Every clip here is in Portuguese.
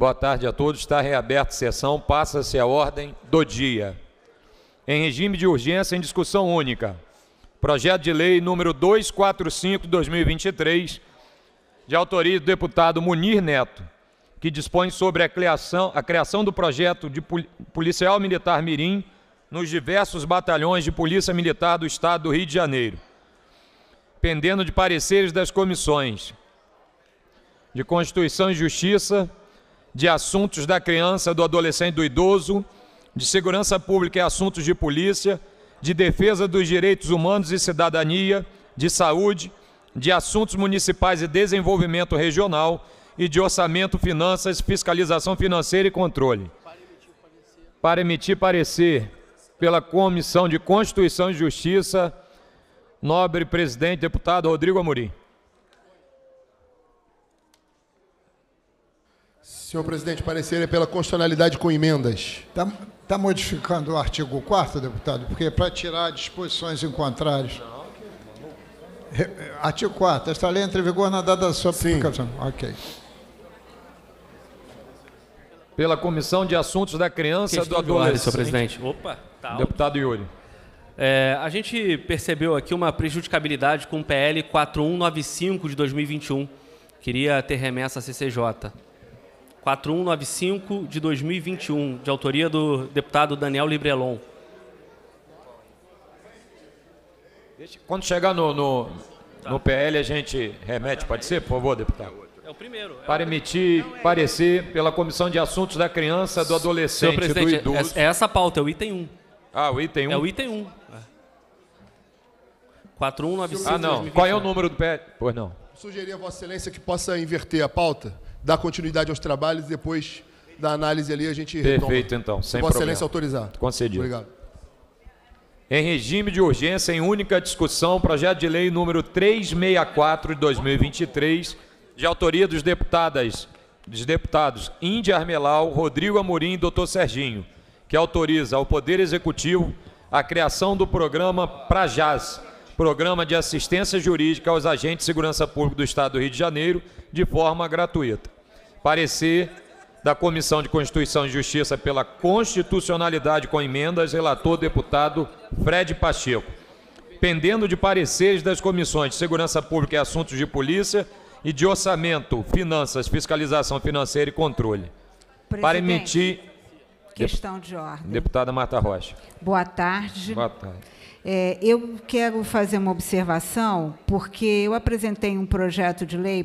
Boa tarde a todos. Está reaberta a sessão. Passa-se a ordem do dia. Em regime de urgência, em discussão única. Projeto de lei número 245/2023, de autoria do deputado Munir Neto, que dispõe sobre a criação do projeto de policial militar mirim nos diversos batalhões de polícia militar do Estado do Rio de Janeiro, pendendo de pareceres das comissões de Constituição e Justiça, de Assuntos da Criança, do Adolescente e do Idoso, de Segurança Pública e Assuntos de Polícia, de Defesa dos Direitos Humanos e Cidadania, de Saúde, de Assuntos Municipais e Desenvolvimento Regional e de Orçamento, Finanças, Fiscalização Financeira e Controle. Para emitir parecer pela Comissão de Constituição e Justiça, nobre presidente, deputado Rodrigo Amorim. Senhor presidente, parecer é pela constitucionalidade com emendas. Está modificando o artigo 4º, deputado? Porque para tirar disposições em contrários. Artigo 4º. Esta lei entra em vigor na data da sua publicação. Ok. Pela Comissão de Assuntos da Criança, do Adolescente. Senhor presidente. Opa, tá. Deputado Yuri. A gente percebeu aqui uma prejudicabilidade com o PL 4195 de 2021. Queria ter remessa à CCJ. 4195 de 2021, de autoria do deputado Daniel Librelon. Quando chegar no PL, a gente remete, pode ser, por favor, deputado? É o primeiro. Para emitir parecer pela Comissão de Assuntos da Criança, do Adolescente e do Idoso. É essa a pauta, é o item 1. Ah, o item 1? É o item 1. 4195. Ah, não. Qual é o número do PL? Pois não. Sugeria a Vossa Excelência que possa inverter a pauta, dar continuidade aos trabalhos e depois da análise ali a gente retoma. Perfeito, então, sem Vossa problema. Excelência autorizar. Concedido. Obrigado. Em regime de urgência, em única discussão, projeto de lei número 364 de 2023, de autoria dos deputados Índia Armelau, Rodrigo Amorim e Dr. Serginho, que autoriza ao Poder Executivo a criação do programa PRAJAS, Programa de Assistência Jurídica aos Agentes de Segurança Pública do Estado do Rio de Janeiro, de forma gratuita. Parecer da Comissão de Constituição e Justiça pela Constitucionalidade com emendas, relator deputado Fred Pacheco. Pendendo de pareceres das Comissões de Segurança Pública e Assuntos de Polícia e de Orçamento, Finanças, Fiscalização Financeira e Controle. Presidente, para emitir... Questão de ordem. Deputada Marta Rocha. Boa tarde. Boa tarde. Eu quero fazer uma observação, porque eu apresentei um projeto de lei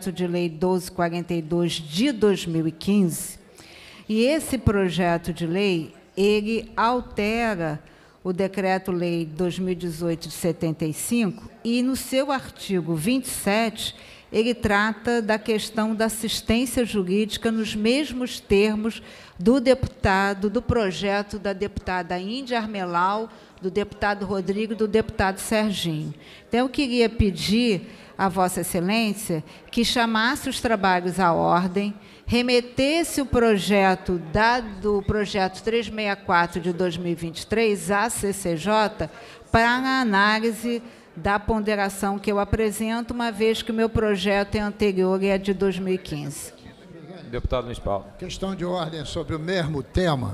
1242 de 2015, e esse projeto de lei, ele altera o Decreto-Lei 2018 de 75, e no seu artigo 27, ele trata da questão da assistência jurídica nos mesmos termos do projeto da deputada Índia Armelau, do deputado Rodrigo e do deputado Serginho. Então, eu queria pedir a Vossa Excelência que chamasse os trabalhos à ordem, remetesse o projeto do projeto 364 de 2023 à CCJ para a análise da ponderação que eu apresento, uma vez que o meu projeto é anterior e é de 2015. Deputado Luiz Paulo. Questão de ordem sobre o mesmo tema.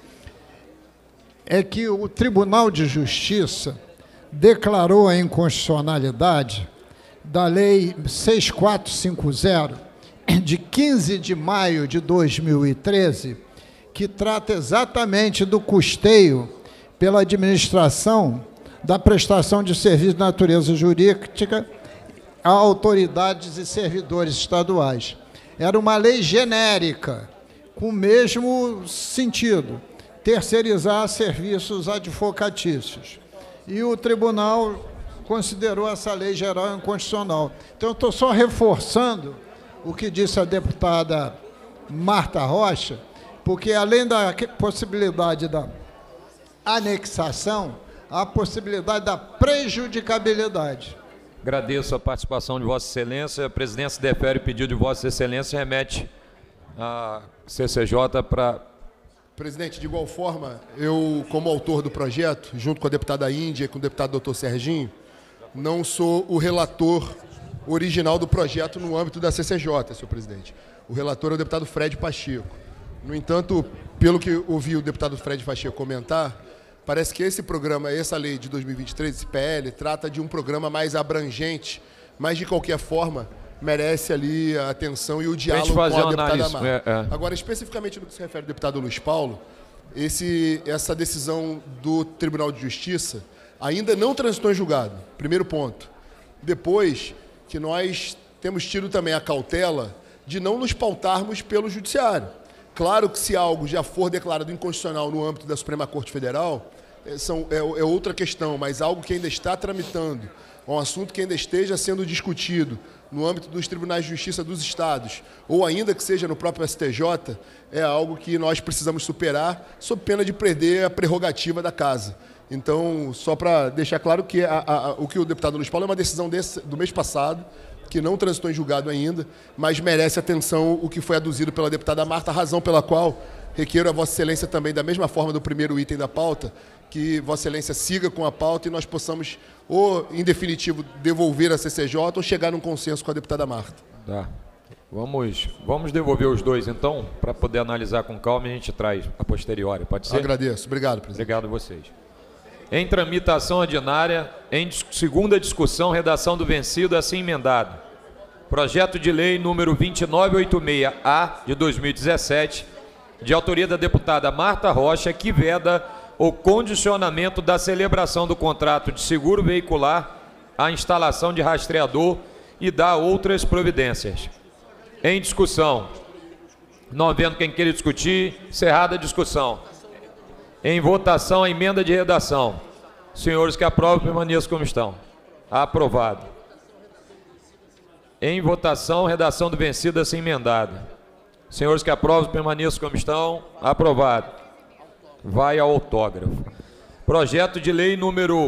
É que o Tribunal de Justiça declarou a inconstitucionalidade da Lei 6450, de 15 de maio de 2013, que trata exatamente do custeio pela administração da prestação de serviço de natureza jurídica a autoridades e servidores estaduais. Era uma lei genérica, com o mesmo sentido, terceirizar serviços advocatícios. E o tribunal considerou essa lei geral inconstitucional. Então, eu estou só reforçando o que disse a deputada Marta Rocha, porque, além da possibilidade da anexação, há a possibilidade da prejudicabilidade. Agradeço a participação de Vossa Excelência. A presidência defere o pedido de Vossa Excelência e remete a CCJ para... Presidente, de igual forma, eu, como autor do projeto, junto com a deputada Índia e com o deputado Dr. Serginho, não sou o relator original do projeto no âmbito da CCJ, senhor presidente. O relator é o deputado Fred Pacheco. No entanto, pelo que ouvi o deputado Fred Pacheco comentar, parece que esse programa, essa lei de 2023, esse PL, trata de um programa mais abrangente, mas de qualquer forma merece ali a atenção e o diálogo com a deputada Marta. Agora, especificamente no que se refere ao deputado Luiz Paulo, essa decisão do Tribunal de Justiça ainda não transitou em julgado, primeiro ponto. Depois que nós temos tido também a cautela de não nos pautarmos pelo Judiciário. Claro que se algo já for declarado inconstitucional no âmbito da Suprema Corte Federal, é outra questão, mas algo que ainda está tramitando, um assunto que ainda esteja sendo discutido no âmbito dos tribunais de justiça dos estados, ou ainda que seja no próprio STJ, é algo que nós precisamos superar, sob pena de perder a prerrogativa da casa. Então, só para deixar claro que o que o deputado Luiz Paulo é uma decisão do mês passado, que não transitou em julgado ainda, mas merece atenção o que foi aduzido pela deputada Marta, a razão pela qual requeiro a Vossa Excelência também, da mesma forma do primeiro item da pauta, que Vossa Excelência siga com a pauta e nós possamos, ou, em definitivo, devolver a CCJ ou chegar num consenso com a deputada Marta. Tá. Vamos devolver os dois, então, para poder analisar com calma e a gente traz a posteriori. Pode ser? Agradeço. Obrigado, presidente. Obrigado a vocês. Em tramitação ordinária, em segunda discussão, redação do vencido, assim emendado. Projeto de lei número 2986-A, de 2017, de autoria da deputada Marta Rocha, que veda o condicionamento da celebração do contrato de seguro veicular à instalação de rastreador e dá outras providências. Em discussão. Não havendo quem queira discutir, encerrada a discussão. Em votação, a emenda de redação. Senhores que aprovam, permaneçam como estão. Aprovado. Em votação, redação do vencido assim emendada. Senhores que aprovam, permaneçam como estão. Aprovado. Vai ao autógrafo. Projeto de lei número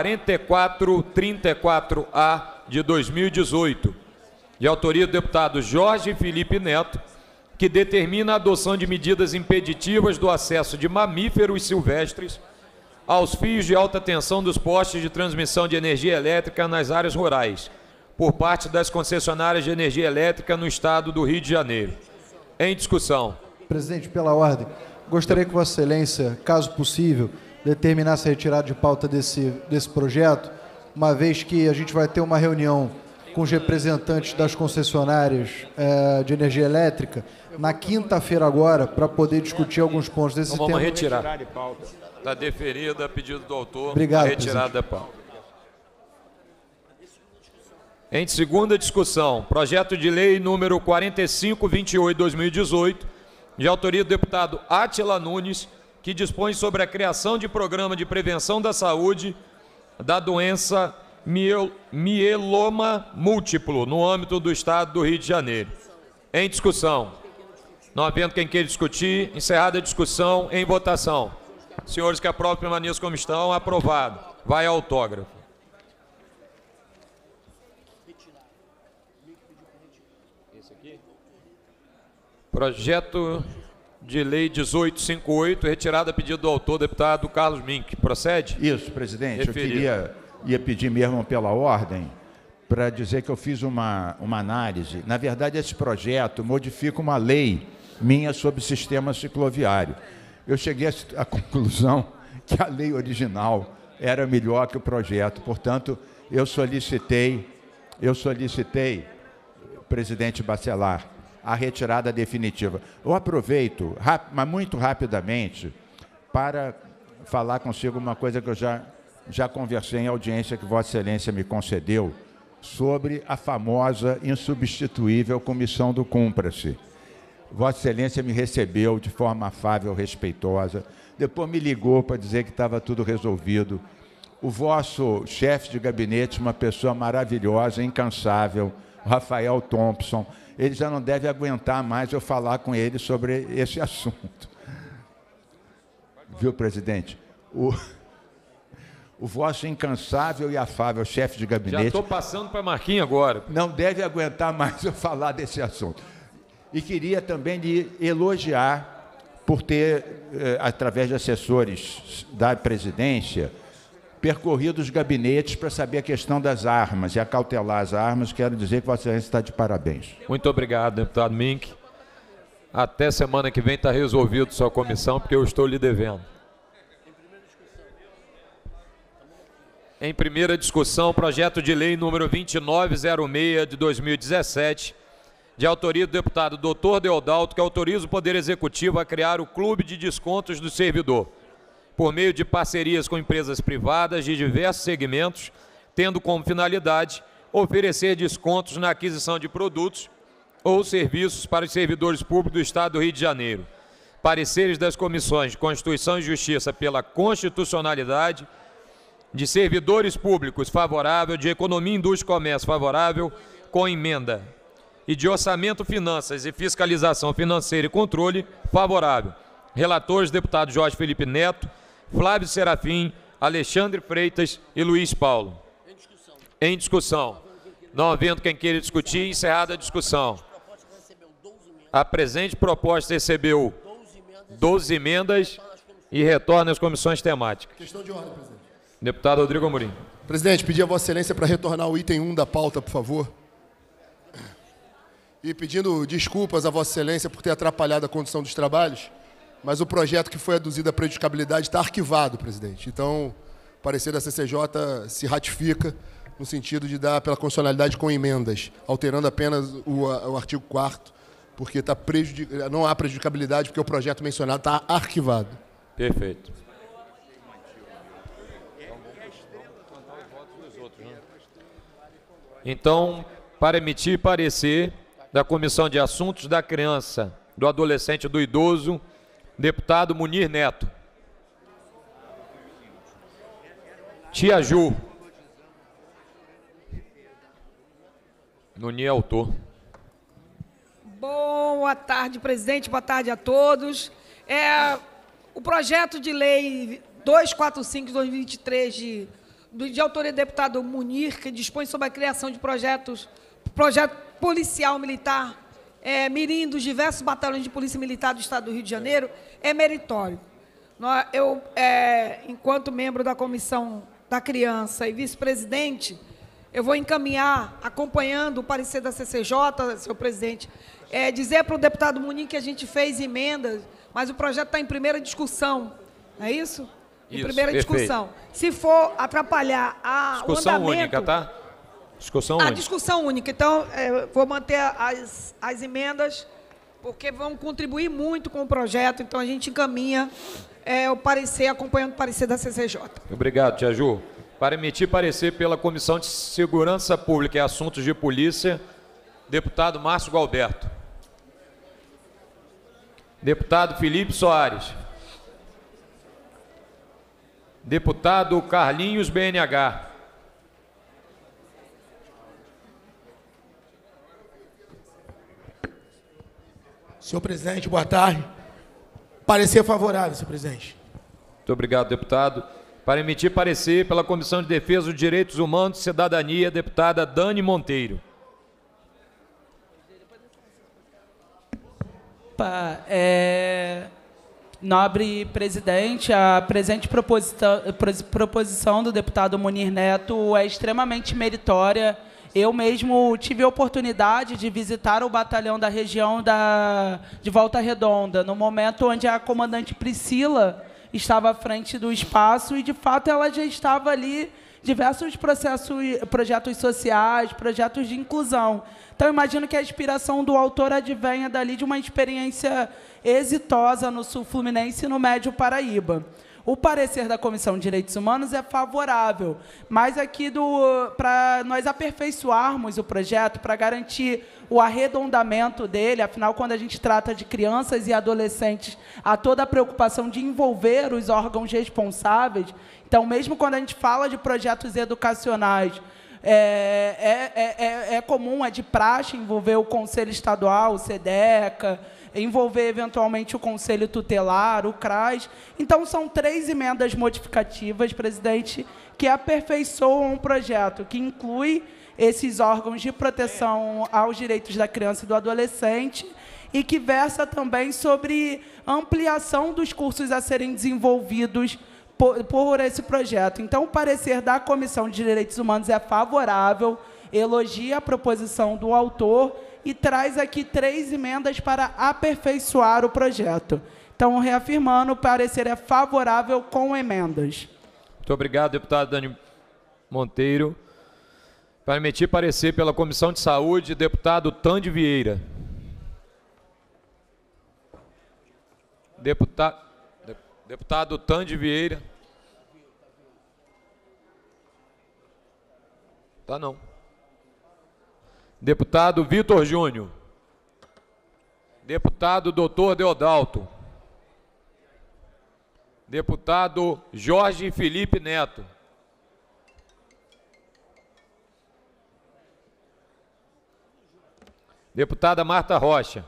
4434-A de 2018, de autoria do deputado Jorge Felipe Neto, que determina a adoção de medidas impeditivas do acesso de mamíferos silvestres aos fios de alta tensão dos postes de transmissão de energia elétrica nas áreas rurais, por parte das concessionárias de energia elétrica no estado do Rio de Janeiro. Em discussão. Presidente, pela ordem, gostaria que Vossa Excelência, caso possível, determinasse a retirada de pauta desse projeto, uma vez que a gente vai ter uma reunião com os representantes das concessionárias de energia elétrica na quinta-feira agora, para poder discutir alguns pontos desse tema. Vamos retirar de pauta. Está deferida a pedido do autor. Obrigado, retirada da pauta. Em segunda discussão, projeto de lei número 4528/2018, de autoria do deputado Átila Nunes, que dispõe sobre a criação de programa de prevenção da saúde da doença mieloma múltiplo no âmbito do estado do Rio de Janeiro. Em discussão. Não havendo quem queira discutir, encerrada a discussão, em votação. Senhores que aprovam, permaneçam como estão. Aprovado. Vai ao autógrafo. Esse aqui? Projeto de lei 1858, retirada a pedido do autor, deputado Carlos Mink. Procede? Isso, presidente. Referido. Eu ia pedir mesmo pela ordem para dizer que eu fiz uma análise. Na verdade, esse projeto modifica uma lei minha sobre o sistema cicloviário. Eu cheguei à conclusão que a lei original era melhor que o projeto. Portanto, eu solicitei, presidente Bacelar, a retirada definitiva. Eu aproveito, mas muito rapidamente, para falar consigo uma coisa que eu já conversei em audiência que Vossa Excelência me concedeu, sobre a famosa insubstituível comissão do Cumpra-se. Vossa Excelência me recebeu de forma afável, respeitosa, depois me ligou para dizer que estava tudo resolvido. O vosso chefe de gabinete, uma pessoa maravilhosa, incansável, Rafael Thompson, ele já não deve aguentar mais eu falar com ele sobre esse assunto. Viu, presidente? O vosso incansável e afável chefe de gabinete... Já estou passando para Marquinhos agora. Não deve aguentar mais eu falar desse assunto. E queria também lhe elogiar por ter, através de assessores da presidência, percorrido os gabinetes para saber a questão das armas e acautelar as armas. Quero dizer que Vossa Excelência está de parabéns. Muito obrigado, deputado Mink. Até semana que vem está resolvido sua comissão, porque eu estou lhe devendo. Em primeira discussão, projeto de lei número 2906 de 2017, de autoria do deputado Dr. Deodalto, que autoriza o Poder Executivo a criar o Clube de Descontos do Servidor, por meio de parcerias com empresas privadas de diversos segmentos, tendo como finalidade oferecer descontos na aquisição de produtos ou serviços para os servidores públicos do Estado do Rio de Janeiro. Pareceres das comissões de Constituição e Justiça pela constitucionalidade, de servidores públicos favorável, de Economia, Indústria e Comércio favorável, com emenda, e de Orçamento, Finanças e Fiscalização Financeira e Controle favorável. Relatores, deputados Jorge Felipe Neto, Flávio Serafim, Alexandre Freitas e Luiz Paulo. Em discussão. Não havendo quem queira discutir, encerrada a discussão. A presente proposta recebeu 12 emendas e retorna às comissões temáticas. Questão de ordem, presidente. Deputado Rodrigo Amorim. Presidente, pedir a Vossa Excelência para retornar o item 1 da pauta, por favor. E pedindo desculpas a Vossa Excelência por ter atrapalhado a condução dos trabalhos, mas o projeto que foi aduzido à prejudicabilidade está arquivado, presidente. Então, o parecer da CCJ se ratifica no sentido de dar pela constitucionalidade com emendas, alterando apenas o artigo 4º, porque não há prejudicabilidade, porque o projeto mencionado está arquivado. Perfeito. Então, para emitir parecer da Comissão de Assuntos da Criança, do Adolescente e do Idoso, deputado Munir Neto. Tia Ju. Nuni é autor. Boa tarde, presidente. Boa tarde a todos. O projeto de lei 245 de 2023, de autoria do deputado Munir, que dispõe sobre a criação de projeto policial militar mirim dos diversos batalhões de polícia militar do Estado do Rio de Janeiro, é meritório. Eu, enquanto membro da Comissão da Criança e vice-presidente, eu vou encaminhar, acompanhando o parecer da CCJ, senhor presidente, dizer para o deputado Munir que a gente fez emendas, mas o projeto está em primeira discussão, não é isso? Em primeira discussão. Se for atrapalhar o andamento... Discussão única, tá? Discussão única. Discussão única. Então, vou manter as emendas, porque vão contribuir muito com o projeto, então a gente encaminha o parecer, acompanhando o parecer da CCJ. Obrigado, tia Ju. Para emitir parecer pela Comissão de Segurança Pública e Assuntos de Polícia, deputado Márcio Gualberto. Deputado Felipe Soares. Deputado Carlinhos BNH. Senhor presidente, boa tarde. Parecer favorável, senhor presidente. Muito obrigado, deputado. Para emitir parecer pela Comissão de Defesa dos Direitos Humanos e Cidadania, deputada Dani Monteiro. Nobre presidente, a presente proposição do deputado Munir Neto é extremamente meritória. Eu mesmo tive a oportunidade de visitar o batalhão da região de Volta Redonda, no momento onde a comandante Priscila estava à frente do espaço e, de fato, ela já estava ali diversos projetos sociais, projetos de inclusão. Então, eu imagino que a inspiração do autor advenha dali de uma experiência exitosa no Sul Fluminense e no Médio Paraíba. O parecer da Comissão de Direitos Humanos é favorável, mas aqui para nós aperfeiçoarmos o projeto, para garantir o arredondamento dele, afinal, quando a gente trata de crianças e adolescentes, há toda a preocupação de envolver os órgãos responsáveis. Então, mesmo quando a gente fala de projetos educacionais, é comum, é de praxe envolver o Conselho Estadual, o SEDECA, envolver eventualmente o Conselho Tutelar, o CRAS. Então, são 3 emendas modificativas, presidente, que aperfeiçoam um projeto que inclui esses órgãos de proteção aos direitos da criança e do adolescente e que versa também sobre ampliação dos cursos a serem desenvolvidos por esse projeto. Então, o parecer da Comissão de Direitos Humanos é favorável, elogia a proposição do autor e traz aqui 3 emendas para aperfeiçoar o projeto. Então, reafirmando, o parecer é favorável com emendas. Muito obrigado, deputado Dani Monteiro. Para emitir parecer pela Comissão de Saúde, deputado Tande Vieira. Deputado Tande Vieira. Tá não. Deputado Vitor Júnior. Deputado Dr. Deodalto. Deputado Jorge Felipe Neto. Deputada Marta Rocha.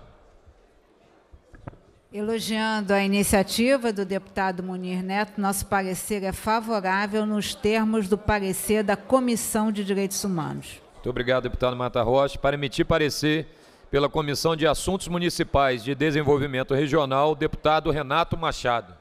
Elogiando a iniciativa do deputado Munir Neto, nosso parecer é favorável nos termos do parecer da Comissão de Direitos Humanos. Muito obrigado, deputado Marta Rocha. Para emitir parecer pela Comissão de Assuntos Municipais de Desenvolvimento Regional, deputado Renato Machado.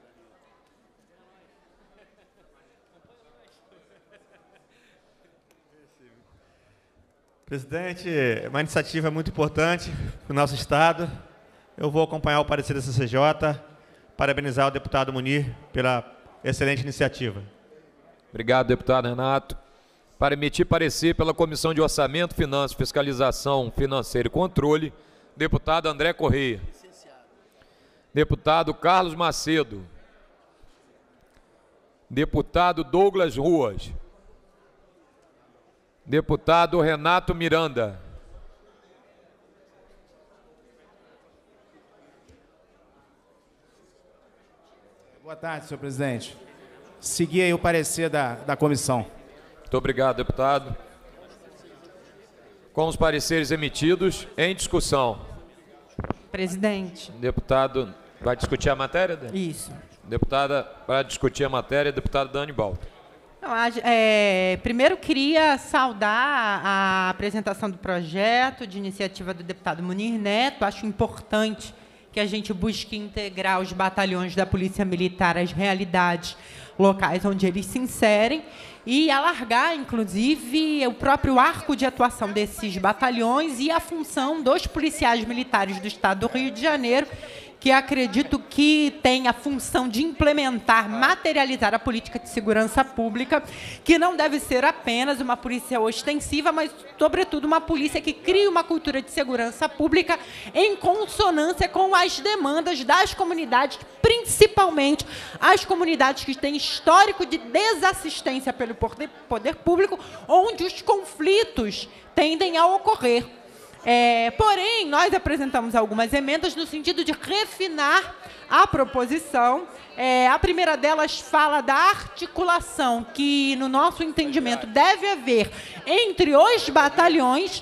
Presidente, é uma iniciativa muito importante para o nosso Estado. Eu vou acompanhar o parecer da CCJ, parabenizar o deputado Munir pela excelente iniciativa. Obrigado, deputado Renato. Para emitir parecer pela Comissão de Orçamento, Finanças, Fiscalização Financeira e Controle, deputado André Correia. Deputado Carlos Macedo. Deputado Douglas Ruas. Deputado Renato Miranda. Boa tarde, senhor presidente. Seguir aí o parecer da comissão. Muito obrigado, deputado. Com os pareceres emitidos, em discussão. Presidente. Deputado, vai discutir a matéria, Dani? Isso. Deputada, para discutir a matéria, deputado Dani Baldo. Primeiro, queria saudar a apresentação do projeto de iniciativa do deputado Munir Neto. Acho importante que a gente busque integrar os batalhões da Polícia Militar às realidades locais onde eles se inserem e alargar, inclusive, o próprio arco de atuação desses batalhões e a função dos policiais militares do Estado do Rio de Janeiro, que acredito que tem a função de implementar, materializar a política de segurança pública, que não deve ser apenas uma polícia ostensiva, mas, sobretudo, uma polícia que crie uma cultura de segurança pública em consonância com as demandas das comunidades, principalmente as comunidades que têm histórico de desassistência pelo poder público, onde os conflitos tendem a ocorrer. Porém, nós apresentamos algumas emendas no sentido de refinar a proposição. A primeira delas fala da articulação que, no nosso entendimento, deve haver entre os batalhões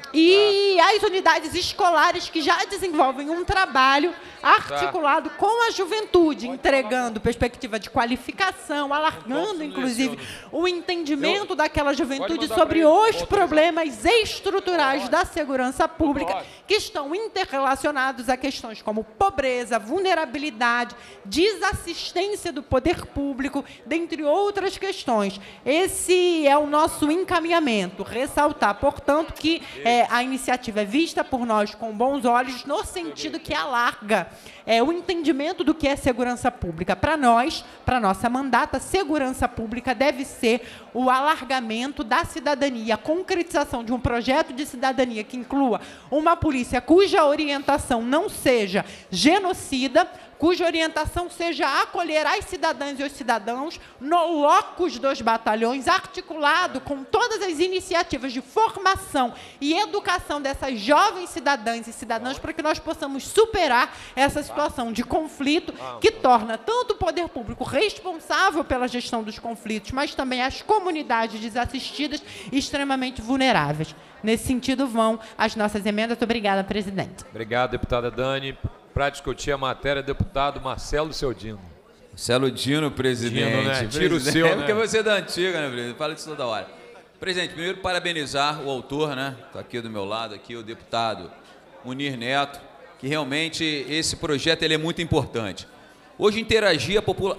e as unidades escolares que já desenvolvem um trabalho articulado com a juventude, entregando perspectiva de qualificação, alargando, inclusive, o entendimento daquela juventude sobre os problemas estruturais da segurança pública que estão interrelacionados a questões como pobreza, vulnerabilidade, desassistência do poder público, dentre outras questões. Esse é o nosso encaminhamento. Ressaltar, portanto, que a iniciativa é vista por nós com bons olhos, no sentido que alarga o entendimento do que é segurança pública. Para nós, para nossa mandata, segurança pública deve ser o alargamento da cidadania, a concretização de um projeto de cidadania que inclua uma polícia cuja orientação não seja genocida, cuja orientação seja acolher as cidadãs e os cidadãos no locus dos batalhões, articulado com todas as iniciativas de formação e educação dessas jovens cidadãs e cidadãos, para que nós possamos superar essa situação de conflito que torna tanto o poder público responsável pela gestão dos conflitos, mas também as comunidades desassistidas extremamente vulneráveis. Nesse sentido vão as nossas emendas. Obrigada, presidente. Obrigado, deputada Dani. Para discutir a matéria, deputado Marcelo Seudino. Marcelo Dino, presidente. Dino, né? Tira o seu, É porque né? você é da antiga, né, presidente? Fala disso toda hora. Presidente, primeiro parabenizar o autor, né? Está aqui do meu lado, aqui o deputado Munir Neto, que realmente esse projeto ele é muito importante. Hoje interagir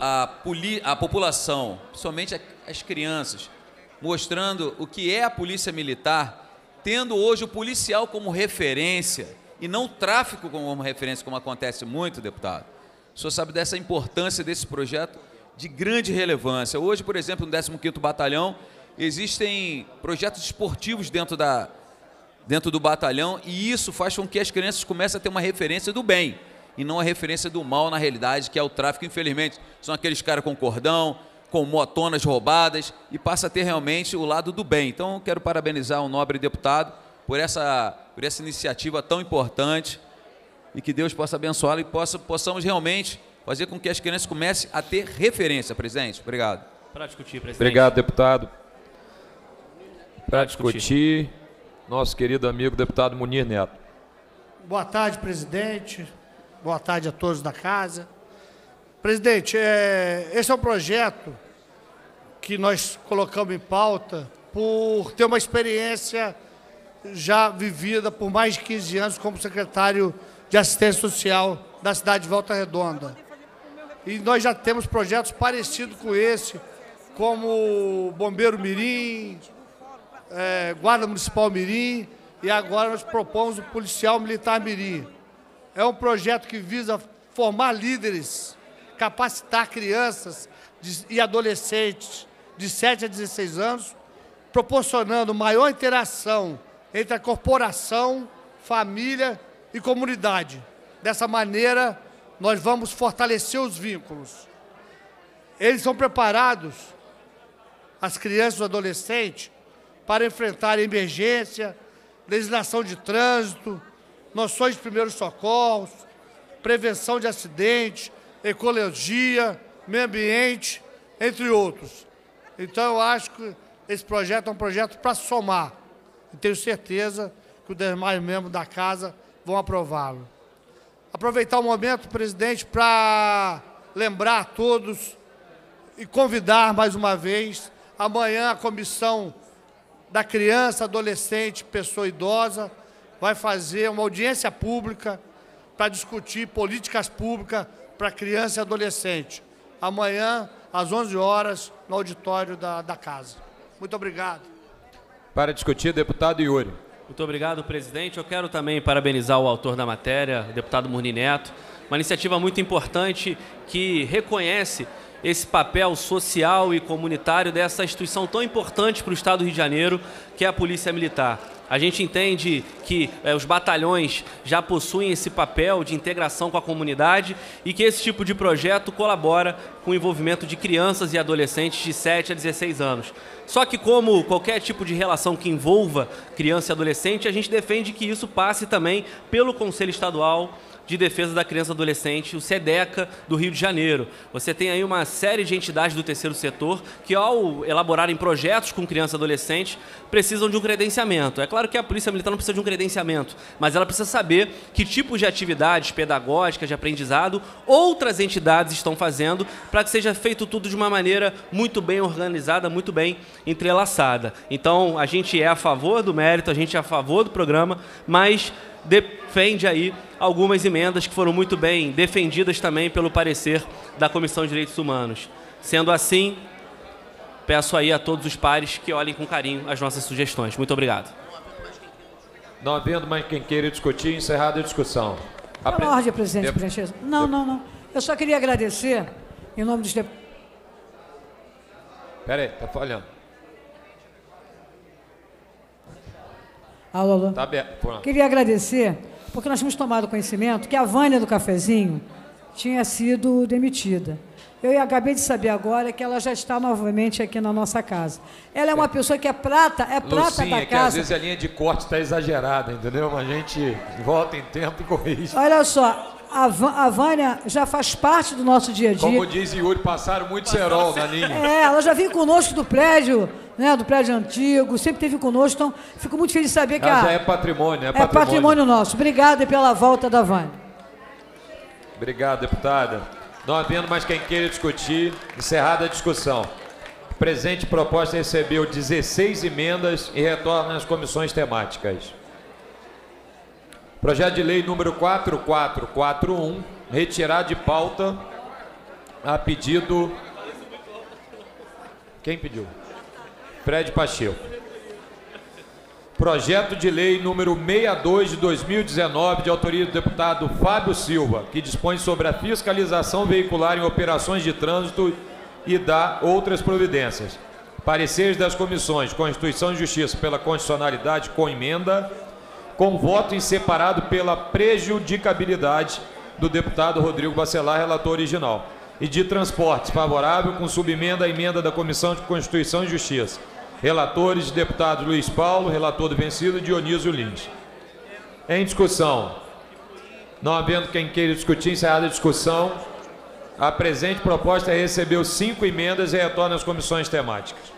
a população, principalmente as crianças, mostrando o que é a Polícia Militar, tendo hoje o policial como referência e não o tráfico como referência, como acontece muito, deputado. O senhor sabe dessa importância desse projeto de grande relevância. Hoje, por exemplo, no 15º Batalhão, existem projetos esportivos dentro do batalhão, e isso faz com que as crianças comecem a ter uma referência do bem e não a referência do mal na realidade, que é o tráfico. Infelizmente, são aqueles caras com cordão, com motonas roubadas, e passa a ter realmente o lado do bem. Então, quero parabenizar o nobre deputado por essa iniciativa tão importante, e que Deus possa abençoá-lo e possamos realmente fazer com que as crianças comecem a ter referência, presidente. Obrigado. Para discutir, presidente. Obrigado, deputado. Para discutir, nosso querido amigo deputado Munir Neto. Boa tarde, presidente. Boa tarde a todos da casa. Presidente, esse é um projeto que nós colocamos em pauta por ter uma experiência já vivida por mais de 15 anos como secretário de Assistência Social da cidade de Volta Redonda. E nós já temos projetos parecidos com esse, como Bombeiro Mirim, Guarda Municipal Mirim, e agora nós propomos o Policial Militar Mirim. É um projeto que visa formar líderes, capacitar crianças e adolescentes de 7 a 16 anos, proporcionando maior interação entre a corporação, família e comunidade. Dessa maneira, nós vamos fortalecer os vínculos. Eles são preparados, as crianças e os adolescentes, para enfrentar emergência, legislação de trânsito, noções de primeiros socorros, prevenção de acidentes, ecologia, meio ambiente, entre outros. Então, eu acho que esse projeto é um projeto para somar. E tenho certeza que os demais membros da casa vão aprová-lo. Aproveitar o momento, presidente, para lembrar a todos e convidar mais uma vez, amanhã a Comissão da Criança, Adolescente, Pessoa Idosa vai fazer uma audiência pública para discutir políticas públicas para criança e adolescente. Amanhã, às 11 horas, no auditório da casa. Muito obrigado. Para discutir, deputado Yuri. Muito obrigado, presidente. Eu quero também parabenizar o autor da matéria, o deputado Munir Neto. Uma iniciativa muito importante que reconhece esse papel social e comunitário dessa instituição tão importante para o Estado do Rio de Janeiro, que é a Polícia Militar. A gente entende que os batalhões já possuem esse papel de integração com a comunidade e que esse tipo de projeto colabora com o envolvimento de crianças e adolescentes de 7 a 16 anos. Só que, como qualquer tipo de relação que envolva criança e adolescente, a gente defende que isso passe também pelo Conselho Estadual de Defesa da Criança e Adolescente, o SEDECA do Rio de Janeiro. Você tem aí uma série de entidades do terceiro setor que, ao elaborarem projetos com criança e adolescente, precisam de um credenciamento. É claro que a Polícia Militar não precisa de um credenciamento, mas ela precisa saber que tipos de atividades pedagógicas, de aprendizado, outras entidades estão fazendo para que seja feito tudo de uma maneira muito bem organizada, muito bem entrelaçada. Então, a gente é a favor do mérito, a gente é a favor do programa, mas defende aí algumas emendas que foram muito bem defendidas também pelo parecer da Comissão de Direitos Humanos. Sendo assim, peço aí a todos os pares que olhem com carinho as nossas sugestões. Muito obrigado. Não havendo mais quem queira discutir, encerrada a discussão. Pela ordem, presidente, por gentileza. Não. Eu só queria agradecer, em nome dos deputados. Espera aí, está falhando. Alô. Está aberto. Pronto. Queria agradecer, porque nós tínhamos tomado conhecimento que a Vânia do Cafezinho tinha sido demitida. Eu acabei de saber agora que ela já está novamente aqui na nossa casa. Ela é uma pessoa que é prata Lucinha, da que casa. às vezes a linha de corte está exagerada, entendeu? Mas a gente volta em tempo e corrige. Olha só, a Vânia já faz parte do nosso dia a dia. Como diz Yuri, passaram muito cerol na linha. Ela já veio conosco do prédio, né, do prédio antigo, sempre esteve conosco, então fico muito feliz de saber que já é patrimônio, é patrimônio nosso. Obrigada pela volta da Vânia. Obrigado, deputada. Não havendo mais quem queira discutir, encerrada a discussão. O presente proposta recebeu 16 emendas e retorna às comissões temáticas. Projeto de lei número 4441, retirado de pauta a pedido... Quem pediu? Fred Pacheco. Projeto de lei número 62 de 2019, de autoria do deputado Fábio Silva, que dispõe sobre a fiscalização veicular em operações de trânsito e dá outras providências. Pareceres das comissões Constituição e Justiça pela constitucionalidade com emenda, com voto em separado pela prejudicabilidade do deputado Rodrigo Bacelar, relator original. E de Transportes, favorável com subemenda à emenda da Comissão de Constituição e Justiça. Relatores, deputados Luiz Paulo, relator do vencido, Dionísio Lins. Em discussão. Não havendo quem queira discutir, encerrada a discussão, a presente proposta recebeu 5 emendas e retorna às comissões temáticas.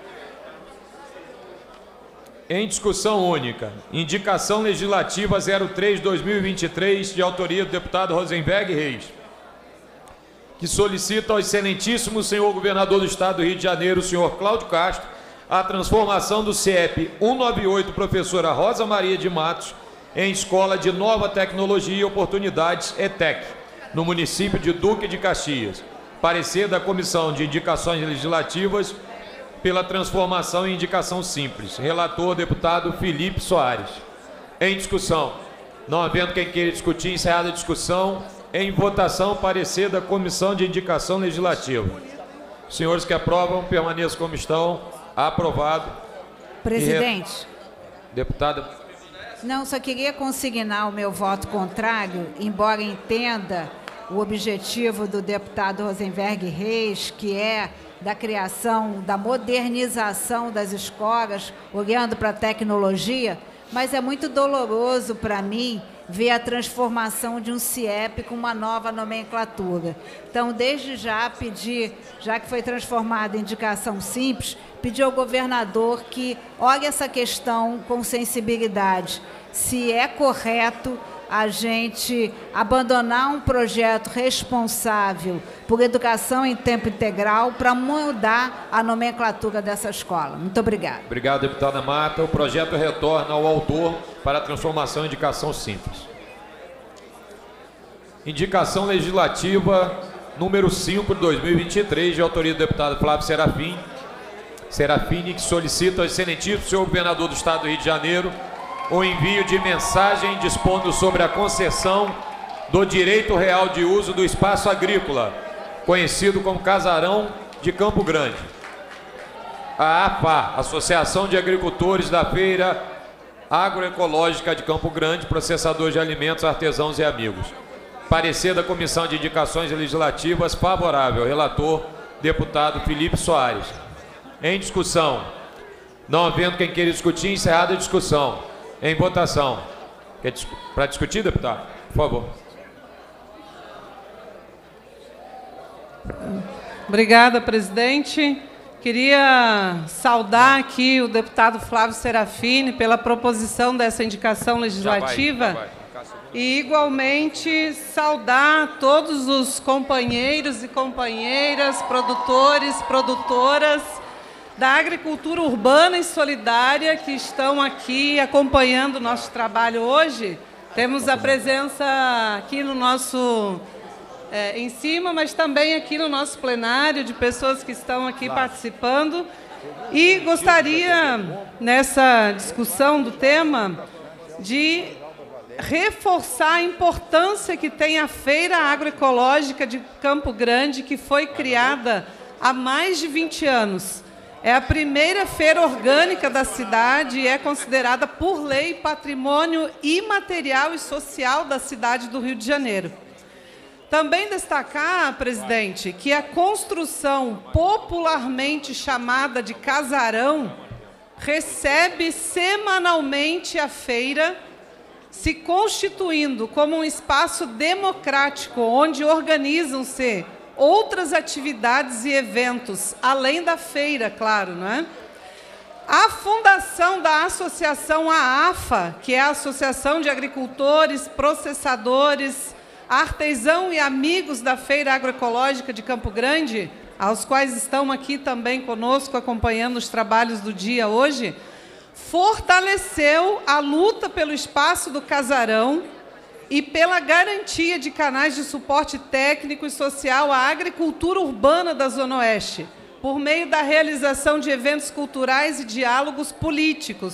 Em discussão única, indicação legislativa 03/2023, de autoria do deputado Rosenberg Reis, que solicita ao excelentíssimo senhor governador do Estado do Rio de Janeiro, o senhor Cláudio Castro, a transformação do CIEP 198, professora Rosa Maria de Matos, em Escola de Nova Tecnologia e Oportunidades, ETEC, no município de Duque de Caxias. Parecer da Comissão de Indicações Legislativas pela transformação em indicação simples. Relator, deputado Felipe Soares. Em discussão. Não havendo quem queira discutir, encerrada a discussão. Em votação, parecer da Comissão de Indicação Legislativa. Senhores que aprovam, permaneçam como estão. Aprovado. Presidente. Deputada. Não, só queria consignar o meu voto contrário, embora entenda o objetivo do deputado Rosenberg Reis, que é da criação, da modernização das escolas, olhando para a tecnologia, mas é muito doloroso para mim ver a transformação de um CIEP com uma nova nomenclatura. Então, desde já, pedir, já que foi transformada em indicação simples, pedir ao governador que olhe essa questão com sensibilidade. Se é correto a gente abandonar um projeto responsável por educação em tempo integral para mudar a nomenclatura dessa escola. Muito obrigada. Obrigado, deputada Marta. O projeto retorna ao autor para a transformação em indicação simples. Indicação legislativa número 5 de 2023, de autoria do deputado Flávio Serafini, que solicita ao excelentíssimo senhor governador do Estado do Rio de Janeiro o envio de mensagem dispondo sobre a concessão do direito real de uso do espaço agrícola, conhecido como Casarão de Campo Grande. A AFA, Associação de Agricultores da Feira Agroecológica de Campo Grande, processadores de alimentos, artesãos e amigos. Parecer da Comissão de Indicações Legislativas favorável. Relator, deputado Felipe Soares. Em discussão. Não havendo quem queira discutir, encerrada a discussão. Em votação. Para discutir, deputado? Por favor. Obrigada, presidente. Queria saudar aqui o deputado Flávio Serafini pela proposição dessa indicação legislativa. E, igualmente, saudar todos os companheiros e companheiras, produtores, produtoras da agricultura urbana e solidária que estão aqui acompanhando o nosso trabalho hoje. Temos a presença aqui no nosso, em cima, mas também aqui no nosso plenário, de pessoas que estão aqui participando. E gostaria, nessa discussão do tema, de reforçar a importância que tem a Feira Agroecológica de Campo Grande, que foi criada há mais de 20 anos. É a primeira feira orgânica da cidade e é considerada, por lei, patrimônio imaterial e social da cidade do Rio de Janeiro. Também destacar, presidente, que a construção popularmente chamada de Casarão recebe semanalmente a feira, se constituindo como um espaço democrático, onde organizam-se outras atividades e eventos, além da feira, claro, não é? A fundação da associação AAFA, que é a Associação de Agricultores, Processadores, Artesão e Amigos da Feira Agroecológica de Campo Grande, aos quais estão aqui também conosco acompanhando os trabalhos do dia hoje, fortaleceu a luta pelo espaço do Casarão e pela garantia de canais de suporte técnico e social à agricultura urbana da Zona Oeste, por meio da realização de eventos culturais e diálogos políticos,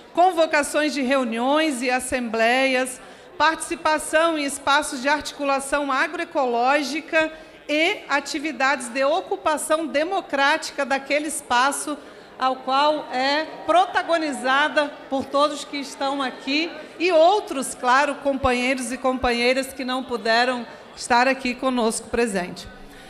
convocações de reuniões e assembleias, participação em espaços de articulação agroecológica e atividades de ocupação democrática daquele espaço ao qual é protagonizada por todos que estão aqui e outros, claro, companheiros e companheiras que não puderam estar aqui conosco presente.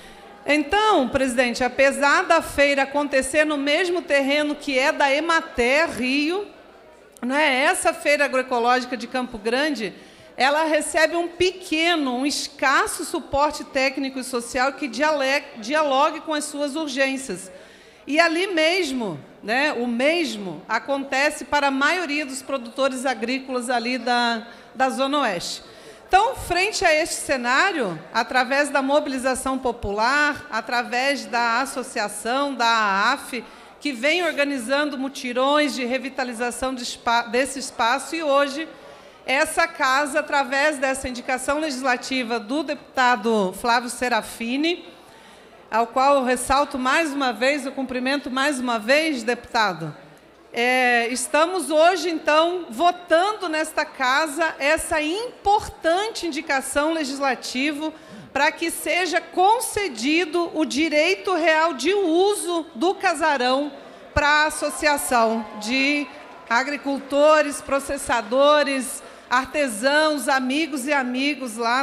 Então, presidente, apesar da feira acontecer no mesmo terreno que é da Emater Rio, né, essa feira agroecológica de Campo Grande, ela recebe um escasso suporte técnico e social que dialogue com as suas urgências. E ali mesmo, né, o mesmo acontece para a maioria dos produtores agrícolas ali da Zona Oeste. Então, frente a este cenário, através da mobilização popular, através da associação, da AAF, que vem organizando mutirões de revitalização desse espaço, e hoje essa casa, através dessa indicação legislativa do deputado Flávio Serafini, ao qual eu ressalto mais uma vez, eu cumprimento mais uma vez, deputado, estamos hoje, então, votando nesta casa essa importante indicação legislativa para que seja concedido o direito real de uso do casarão para a associação de agricultores, processadores, artesãos, amigos e amigos lá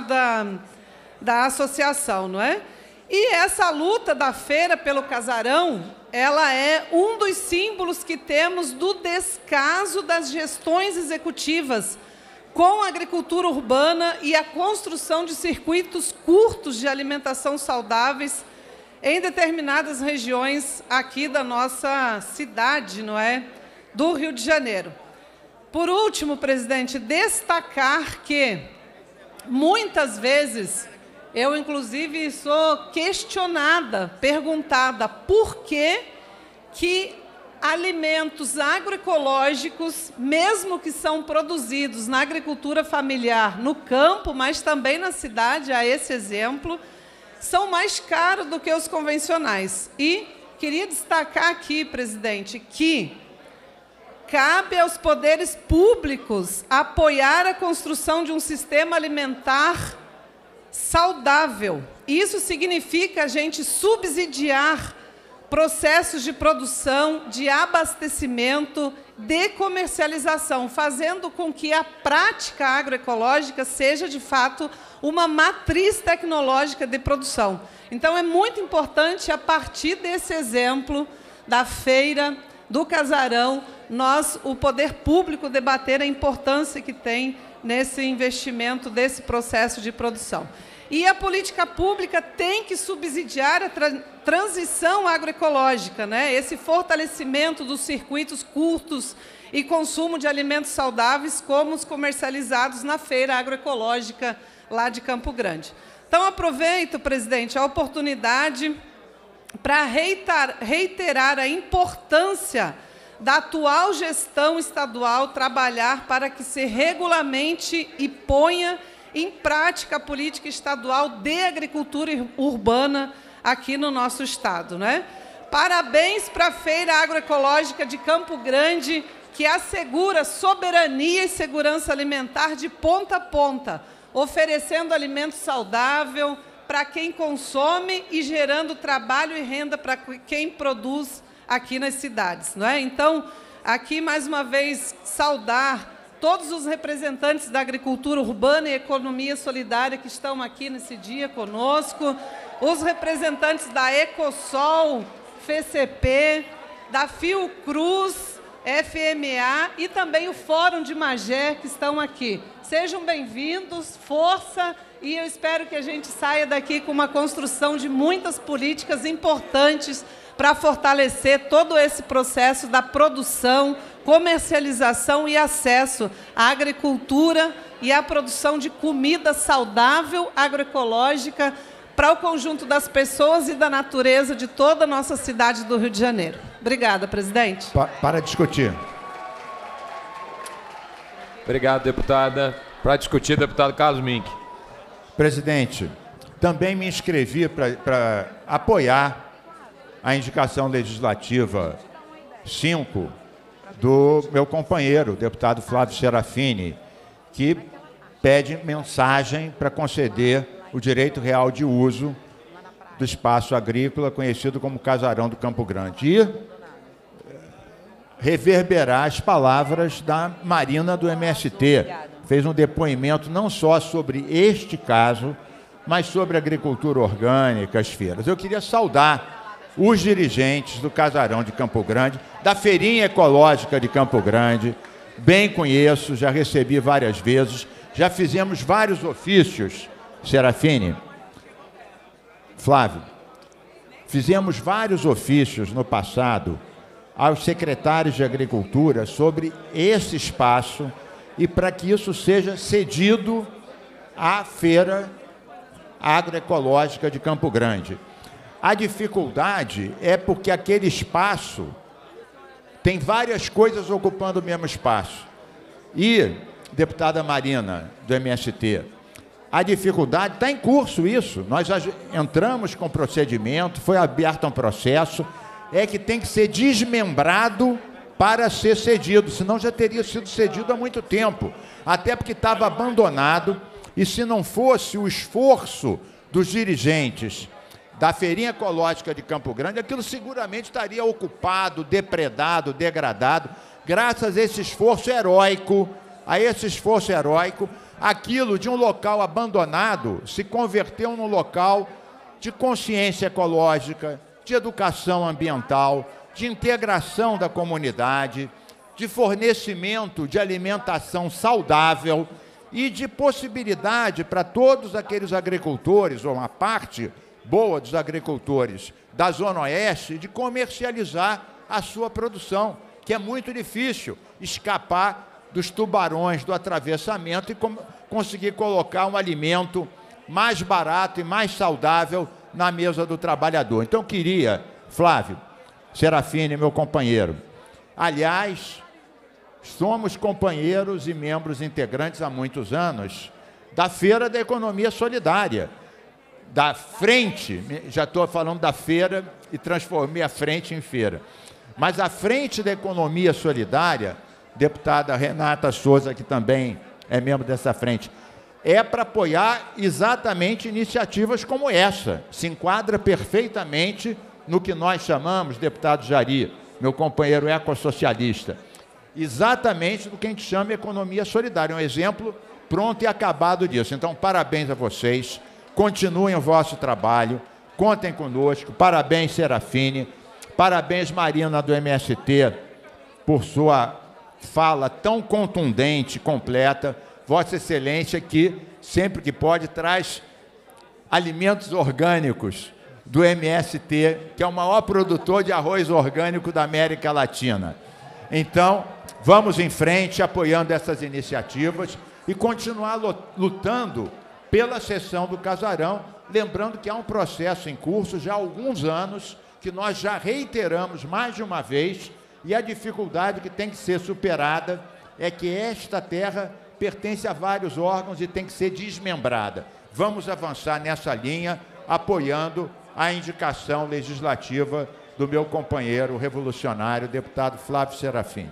da associação, não é? E essa luta da feira pelo casarão, ela é um dos símbolos que temos do descaso das gestões executivas com a agricultura urbana e a construção de circuitos curtos de alimentação saudáveis em determinadas regiões aqui da nossa cidade, não é? Do Rio de Janeiro. Por último, presidente, destacar que muitas vezes eu, inclusive, sou questionada, perguntada por que alimentos agroecológicos, mesmo que são produzidos na agricultura familiar, no campo, mas também na cidade, a esse exemplo, são mais caros do que os convencionais. E queria destacar aqui, presidente, que cabe aos poderes públicos apoiar a construção de um sistema alimentar saudável. Isso significa a gente subsidiar processos de produção, de abastecimento, de comercialização, fazendo com que a prática agroecológica seja, de fato, uma matriz tecnológica de produção. Então, é muito importante, a partir desse exemplo da feira, do casarão, o poder público, debater a importância que tem nesse investimento, desse processo de produção. E a política pública tem que subsidiar a transição agroecológica, né? Esse fortalecimento dos circuitos curtos e consumo de alimentos saudáveis, como os comercializados na feira agroecológica lá de Campo Grande. Então, aproveito, presidente, a oportunidade para reiterar a importância da atual gestão estadual trabalhar para que se regulamente e ponha em prática a política estadual de agricultura urbana aqui no nosso estado, né? Parabéns para a Feira Agroecológica de Campo Grande, que assegura soberania e segurança alimentar de ponta a ponta, oferecendo alimento saudável para quem consome e gerando trabalho e renda para quem produz aqui nas cidades, não é? Então, aqui, mais uma vez, saudar todos os representantes da agricultura urbana e economia solidária que estão aqui nesse dia conosco, os representantes da Ecosol, FCP, da Fiocruz, FMA e também o Fórum de Magé que estão aqui. Sejam bem-vindos, força, e eu espero que a gente saia daqui com uma construção de muitas políticas importantes para fortalecer todo esse processo da produção, comercialização e acesso à agricultura e à produção de comida saudável, agroecológica, para o conjunto das pessoas e da natureza de toda a nossa cidade do Rio de Janeiro. Obrigada, presidente. Para discutir. Obrigado, deputada. Para discutir, deputado Carlos Mink. Presidente, também me inscrevi para apoiar a indicação legislativa 5 do meu companheiro, o deputado Flávio Serafini, que pede mensagem para conceder o direito real de uso do espaço agrícola, conhecido como Casarão do Campo Grande. E reverberar as palavras da Marina do MST. Fez um depoimento não só sobre este caso, mas sobre agricultura orgânica, as feiras. Eu queria saudar os dirigentes do Casarão de Campo Grande, da Feirinha Ecológica de Campo Grande. Bem conheço, já recebi várias vezes, já fizemos vários ofícios, Serafini, Flávio, fizemos vários ofícios no passado aos secretários de Agricultura sobre esse espaço e para que isso seja cedido à Feira Agroecológica de Campo Grande. A dificuldade é porque aquele espaço tem várias coisas ocupando o mesmo espaço. E, deputada Marina, do MST, a dificuldade, está em curso isso, nós já entramos com procedimento, foi aberto um processo, é que tem que ser desmembrado para ser cedido, senão já teria sido cedido há muito tempo, até porque estava abandonado, e se não fosse o esforço dos dirigentes da Feirinha Ecológica de Campo Grande, aquilo seguramente estaria ocupado, depredado, degradado, graças a esse esforço heróico, aquilo de um local abandonado se converteu num local de consciência ecológica, de educação ambiental, de integração da comunidade, de fornecimento de alimentação saudável e de possibilidade para todos aqueles agricultores, ou uma parte boa dos agricultores da Zona Oeste, de comercializar a sua produção, que é muito difícil escapar dos tubarões do atravessamento e conseguir colocar um alimento mais barato e mais saudável na mesa do trabalhador. Então, queria, Flávio Serafini, meu companheiro, aliás, somos companheiros e membros integrantes há muitos anos da Feira da Economia Solidária, da frente, já estou falando da feira e transformei a frente em feira, mas a frente da Economia Solidária, deputada Renata Souza, que também é membro dessa frente, é para apoiar exatamente iniciativas como essa. Se enquadra perfeitamente no que nós chamamos, deputado Jari, meu companheiro ecossocialista, exatamente do que a gente chama economia solidária. Um exemplo pronto e acabado disso. Então, parabéns a vocês, continuem o vosso trabalho, contem conosco, parabéns, Serafini, parabéns, Marina, do MST, por sua fala tão contundente, completa. Vossa Excelência, que sempre que pode, traz alimentos orgânicos do MST, que é o maior produtor de arroz orgânico da América Latina. Então, vamos em frente, apoiando essas iniciativas e continuar lutando pela cessão do Casarão, lembrando que há um processo em curso já há alguns anos, que nós já reiteramos mais de uma vez, e a dificuldade que tem que ser superada é que esta terra pertence a vários órgãos e tem que ser desmembrada. Vamos avançar nessa linha, apoiando a indicação legislativa do meu companheiro revolucionário, deputado Flávio Serafini.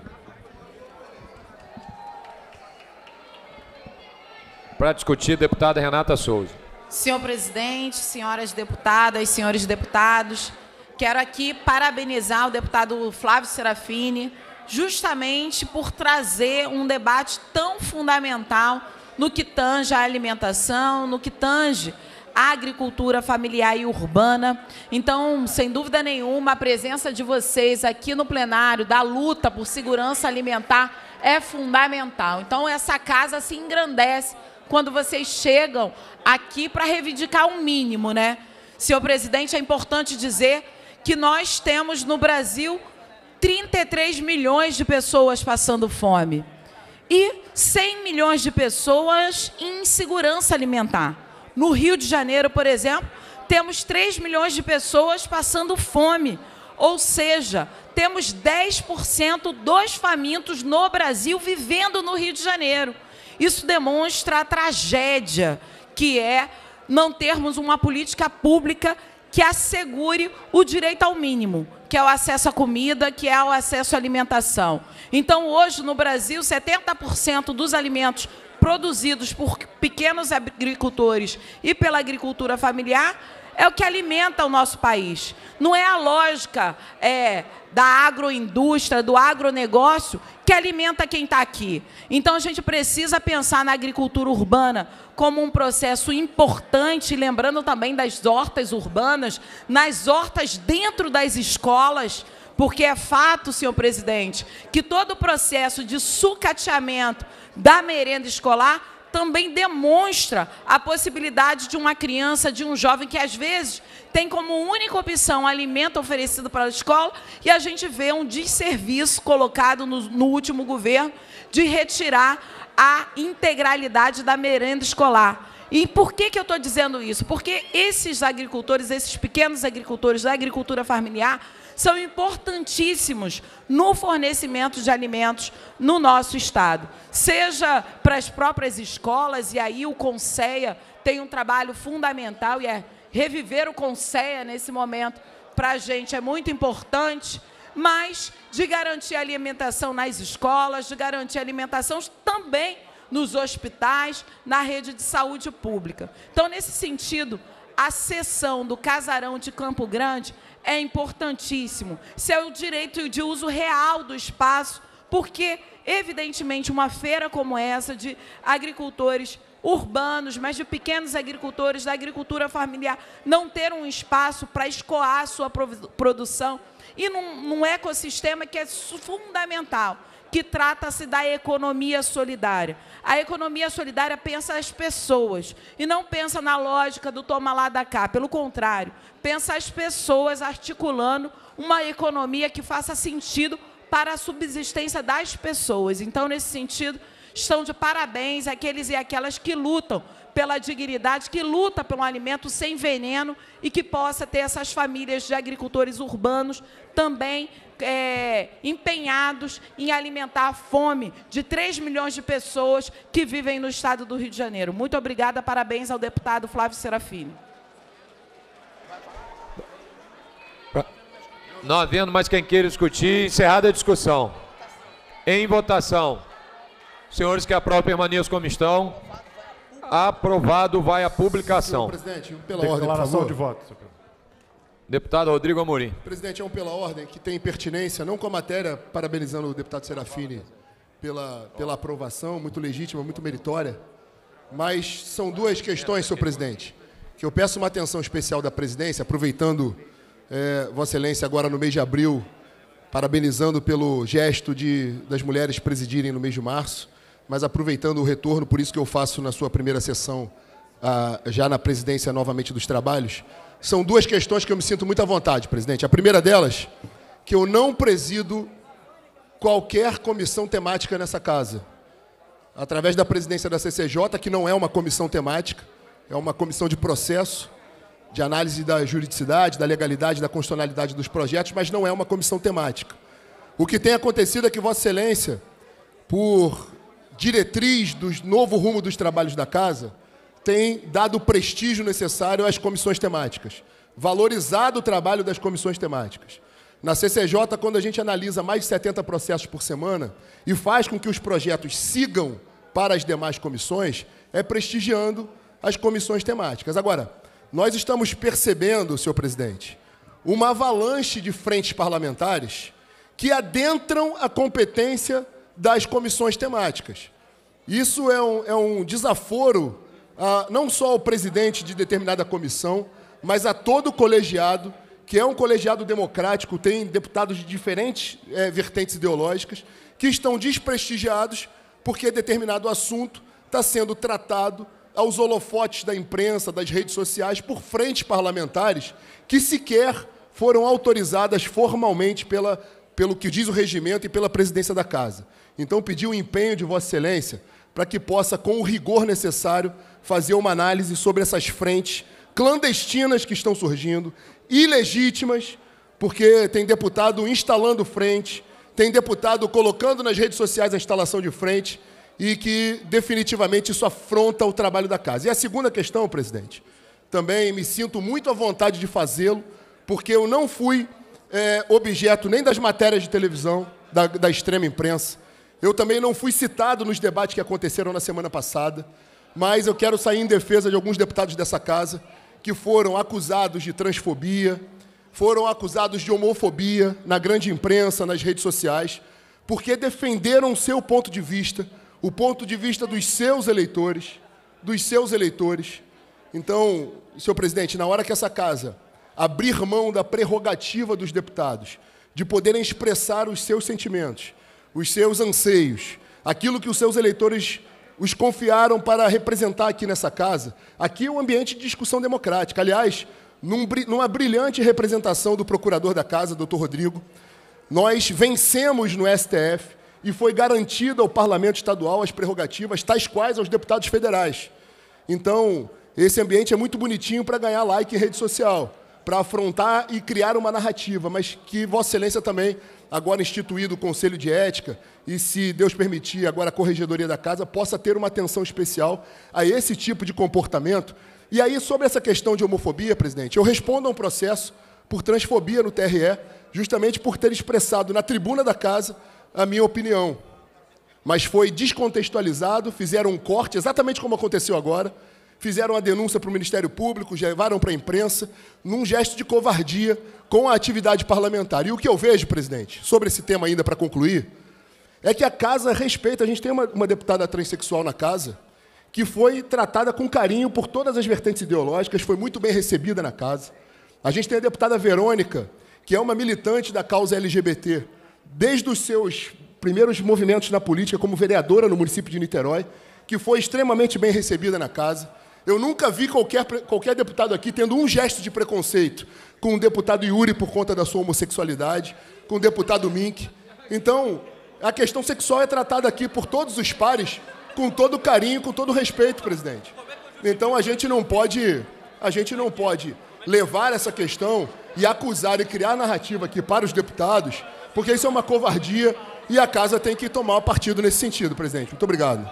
Para discutir, deputada Renata Souza. Senhor presidente, senhoras deputadas, senhores deputados, quero aqui parabenizar o deputado Flávio Serafini, justamente por trazer um debate tão fundamental no que tange a alimentação, no que tange a agricultura familiar e urbana. Então, sem dúvida nenhuma, a presença de vocês aqui no plenário da luta por segurança alimentar é fundamental. Então, essa casa se engrandece quando vocês chegam aqui para reivindicar um mínimo, né? Senhor presidente, é importante dizer que nós temos no Brasil 33 milhões de pessoas passando fome e 100 milhões de pessoas em insegurança alimentar. No Rio de Janeiro, por exemplo, temos 3 milhões de pessoas passando fome, ou seja, temos 10% dos famintos no Brasil vivendo no Rio de Janeiro. Isso demonstra a tragédia que é não termos uma política pública que assegure o direito ao mínimo, que é o acesso à comida, que é o acesso à alimentação. Então, hoje, no Brasil, 70% dos alimentos produzidos por pequenos agricultores e pela agricultura familiar é o que alimenta o nosso país. Não é a lógica da agroindústria, do agronegócio, que alimenta quem está aqui. Então, a gente precisa pensar na agricultura urbana como um processo importante, lembrando também das hortas urbanas, nas hortas dentro das escolas, porque é fato, senhor presidente, que todo o processo de sucateamento da merenda escolar também demonstra a possibilidade de uma criança, de um jovem que, às vezes, tem como única opção alimento oferecido para a escola, e a gente vê um desserviço colocado no último governo de retirar a integralidade da merenda escolar. E por que eu estou dizendo isso? Porque esses agricultores, esses pequenos agricultores da agricultura familiar, são importantíssimos no fornecimento de alimentos no nosso Estado. Seja para as próprias escolas, e aí o CONSEA tem um trabalho fundamental, e reviver o CONSEA nesse momento, para a gente é muito importante, mas de garantir a alimentação nas escolas, de garantir a alimentação também nos hospitais, na rede de saúde pública. Então, nesse sentido, a cessão do casarão de Campo Grande é importantíssimo. Isso é o direito de uso real do espaço, porque, evidentemente, uma feira como essa, de agricultores urbanos, mas de pequenos agricultores da agricultura familiar, não ter um espaço para escoar a sua produção, e num ecossistema que é fundamental, que trata-se da economia solidária. A economia solidária pensa as pessoas e não pensa na lógica do toma lá da cá. Pelo contrário, pensa as pessoas articulando uma economia que faça sentido para a subsistência das pessoas. Então, nesse sentido, estão de parabéns aqueles e aquelas que lutam pela dignidade, que luta pelo alimento sem veneno e que possa ter essas famílias de agricultores urbanos também empenhados em alimentar a fome de 3 milhões de pessoas que vivem no estado do Rio de Janeiro. Muito obrigada, parabéns ao deputado Flávio Serafini. Não havendo mais quem queira discutir, encerrada a discussão. Em votação. Senhores que aprovam, permaneçam como estão. Aprovado, vai à publicação. Senhor presidente, pela ordem, por favor. De voto. Deputado Rodrigo Amorim. Presidente, é um pela ordem que tem pertinência, não com a matéria, parabenizando o deputado Serafini pela aprovação, muito legítima, muito meritória, mas são duas questões, senhor presidente, que eu peço uma atenção especial da presidência, aproveitando Vossa Excelência agora no mês de abril, parabenizando pelo gesto das mulheres presidirem no mês de março, mas aproveitando o retorno, por isso que eu faço na sua primeira sessão, já na presidência novamente dos trabalhos. São duas questões que eu me sinto muito à vontade, presidente. A primeira delas, que eu não presido qualquer comissão temática nessa casa. Através da presidência da CCJ, que não é uma comissão temática, é uma comissão de processo, de análise da juridicidade, da legalidade, da constitucionalidade dos projetos, mas não é uma comissão temática. O que tem acontecido é que Vossa Excelência, por diretriz do novo rumo dos trabalhos da casa, tem dado o prestígio necessário às comissões temáticas, valorizado o trabalho das comissões temáticas. Na CCJ, quando a gente analisa mais de 70 processos por semana e faz com que os projetos sigam para as demais comissões, é prestigiando as comissões temáticas. Agora, nós estamos percebendo, senhor presidente, uma avalanche de frentes parlamentares que adentram a competência das comissões temáticas. Isso é um desaforo não só ao presidente de determinada comissão, mas a todo o colegiado, que é um colegiado democrático, tem deputados de diferentes vertentes ideológicas, que estão desprestigiados porque determinado assunto está sendo tratado aos holofotes da imprensa, das redes sociais, por frentes parlamentares que sequer foram autorizadas formalmente pelo que diz o regimento e pela presidência da Casa. Então, pedi o empenho de Vossa Excelência para que possa, com o rigor necessário, fazer uma análise sobre essas frentes clandestinas que estão surgindo, ilegítimas, porque tem deputado instalando frente, tem deputado colocando nas redes sociais a instalação de frente, e que, definitivamente, isso afronta o trabalho da Casa. E a segunda questão, presidente, também me sinto muito à vontade de fazê-lo, porque eu não fui objeto nem das matérias de televisão da extrema imprensa. Eu também não fui citado nos debates que aconteceram na semana passada, mas eu quero sair em defesa de alguns deputados dessa casa que foram acusados de transfobia, foram acusados de homofobia na grande imprensa, nas redes sociais, porque defenderam o seu ponto de vista, o ponto de vista dos seus eleitores, Então, senhor presidente, na hora que essa casa abrir mão da prerrogativa dos deputados de poderem expressar os seus sentimentos, os seus anseios, aquilo que os seus eleitores os confiaram para representar aqui nessa casa, aqui é um ambiente de discussão democrática. Aliás, numa brilhante representação do procurador da casa, doutor Rodrigo, nós vencemos no STF e foi garantida ao Parlamento Estadual as prerrogativas, tais quais aos deputados federais. Então, esse ambiente é muito bonitinho para ganhar like em rede social, para afrontar e criar uma narrativa, mas que Vossa Excelência também, agora instituído o Conselho de Ética, e se Deus permitir, agora a Corregedoria da Casa, possa ter uma atenção especial a esse tipo de comportamento. E aí, sobre essa questão de homofobia, presidente, eu respondo a um processo por transfobia no TRE, justamente por ter expressado na tribuna da Casa a minha opinião. Mas foi descontextualizado, fizeram um corte, exatamente como aconteceu agora, fizeram a denúncia para o Ministério Público, levaram para a imprensa, num gesto de covardia com a atividade parlamentar. E o que eu vejo, presidente, sobre esse tema ainda para concluir, é que a Casa respeita, a gente tem uma deputada transexual na Casa, que foi tratada com carinho por todas as vertentes ideológicas, foi muito bem recebida na Casa. A gente tem a deputada Verônica, que é uma militante da causa LGBT, desde os seus primeiros movimentos na política como vereadora no município de Niterói, que foi extremamente bem recebida na Casa. Eu nunca vi qualquer deputado aqui tendo um gesto de preconceito com o deputado Yuri por conta da sua homossexualidade, com o deputado Mink. Então, a questão sexual é tratada aqui por todos os pares com todo carinho, com todo respeito, presidente. Então, a gente não pode levar essa questão e acusar e criar narrativa aqui para os deputados, porque isso é uma covardia e a Casa tem que tomar partido nesse sentido, presidente. Muito obrigado.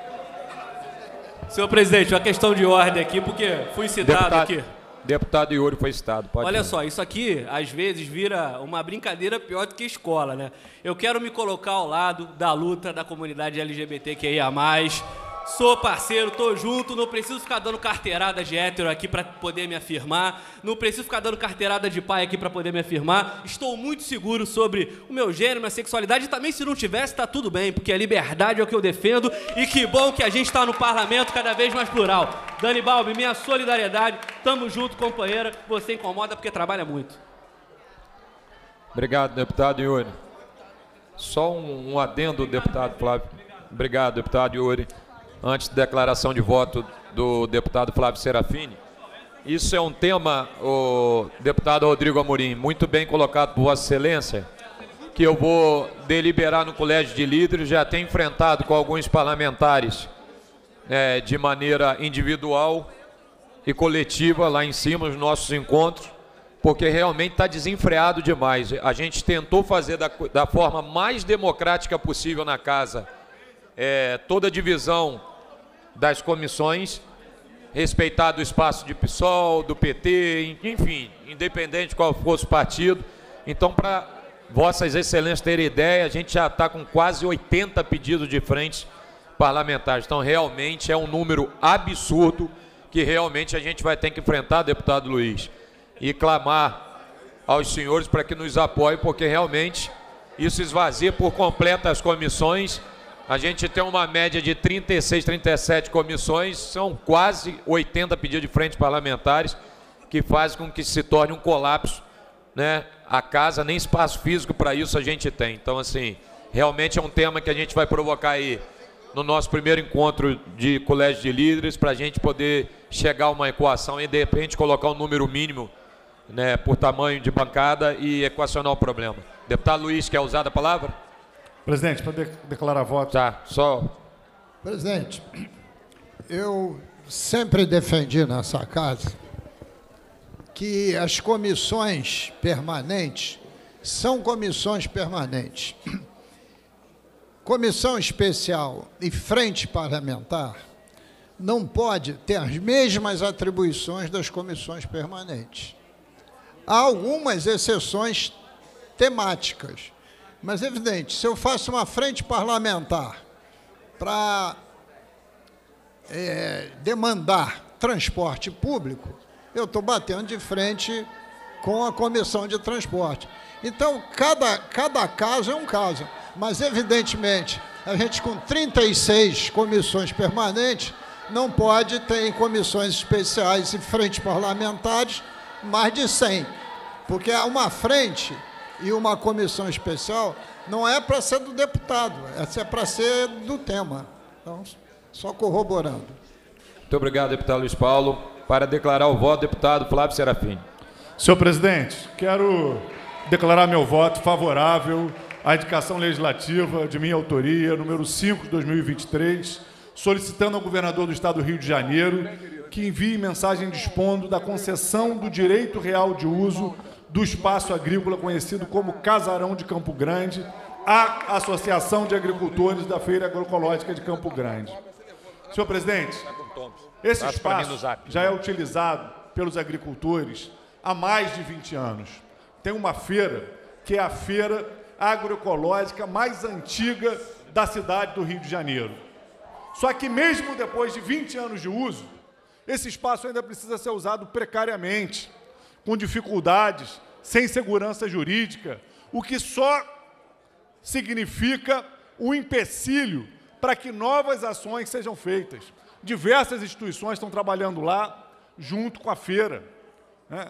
Senhor presidente, uma questão de ordem aqui, porque fui citado aqui. Deputado Yuri foi citado. Olha só, isso aqui, às vezes, vira uma brincadeira pior do que escola, né? Eu quero me colocar ao lado da luta da comunidade LGBTQIA+. Sou parceiro, tô junto, não preciso ficar dando carteirada de hétero aqui para poder me afirmar, não preciso ficar dando carteirada de pai aqui para poder me afirmar. Estou muito seguro sobre o meu gênero, minha sexualidade, e também se não tivesse, tá tudo bem, porque a liberdade é o que eu defendo, e que bom que a gente está no parlamento cada vez mais plural. Dani Balbi, minha solidariedade, tamo junto, companheira, você incomoda porque trabalha muito. Obrigado, deputado Yuri. Só um adendo, deputado Flávio. Obrigado, deputado Yuri. Antes da declaração de voto do deputado Flávio Serafini, isso é um tema, o deputado Rodrigo Amorim, muito bem colocado por Vossa Excelência, que eu vou deliberar no Colégio de Líderes, já tenho enfrentado com alguns parlamentares de maneira individual e coletiva lá em cima, nos nossos encontros, porque realmente está desenfreado demais. A gente tentou fazer da forma mais democrática possível na Casa toda a divisão das comissões, respeitado o espaço de PSOL, do PT, enfim, independente de qual fosse o partido. Então, para Vossas Excelências terem ideia, a gente já está com quase 80 pedidos de frentes parlamentares. Então, realmente é um número absurdo que realmente a gente vai ter que enfrentar, deputado Luiz, e clamar aos senhores para que nos apoiem, porque realmente isso esvazia por completo as comissões. A gente tem uma média de 36, 37 comissões, são quase 80 pedidos de frente parlamentares, que faz com que se torne um colapso, né? A Casa, nem espaço físico para isso a gente tem. Então, assim, realmente é um tema que a gente vai provocar aí no nosso primeiro encontro de Colégio de Líderes, para a gente poder chegar a uma equação e, de repente, colocar um número mínimo, né, por tamanho de bancada e equacionar o problema. Deputado Luiz, quer usar a palavra? Presidente, para declarar voto. Tá, só. Presidente, eu sempre defendi nessa casa que as comissões permanentes são comissões permanentes. Comissão especial e frente parlamentar não pode ter as mesmas atribuições das comissões permanentes. Há algumas exceções temáticas, mas é evidente, se eu faço uma frente parlamentar para demandar transporte público, eu estou batendo de frente com a comissão de transporte. Então, cada caso é um caso, mas, evidentemente, a gente com 36 comissões permanentes não pode ter em comissões especiais e frentes parlamentares mais de 100, porque uma frente e uma comissão especial não é para ser do deputado, é para ser do tema. Então, só corroborando. Muito obrigado, deputado Luiz Paulo. Para declarar o voto, deputado Flávio Serafini. Senhor presidente, quero declarar meu voto favorável à indicação legislativa de minha autoria, número 5 de 2023, solicitando ao governador do Estado do Rio de Janeiro que envie mensagem dispondo da concessão do direito real de uso do espaço agrícola conhecido como Casarão de Campo Grande à Associação de Agricultores da Feira Agroecológica de Campo Grande. Senhor presidente, esse espaço já é utilizado pelos agricultores há mais de 20 anos. Tem uma feira, que é a feira agroecológica mais antiga da cidade do Rio de Janeiro. Só que mesmo depois de 20 anos de uso, esse espaço ainda precisa ser usado precariamente, com dificuldades, sem segurança jurídica, o que só significa um empecilho para que novas ações sejam feitas. Diversas instituições estão trabalhando lá, junto com a feira, né?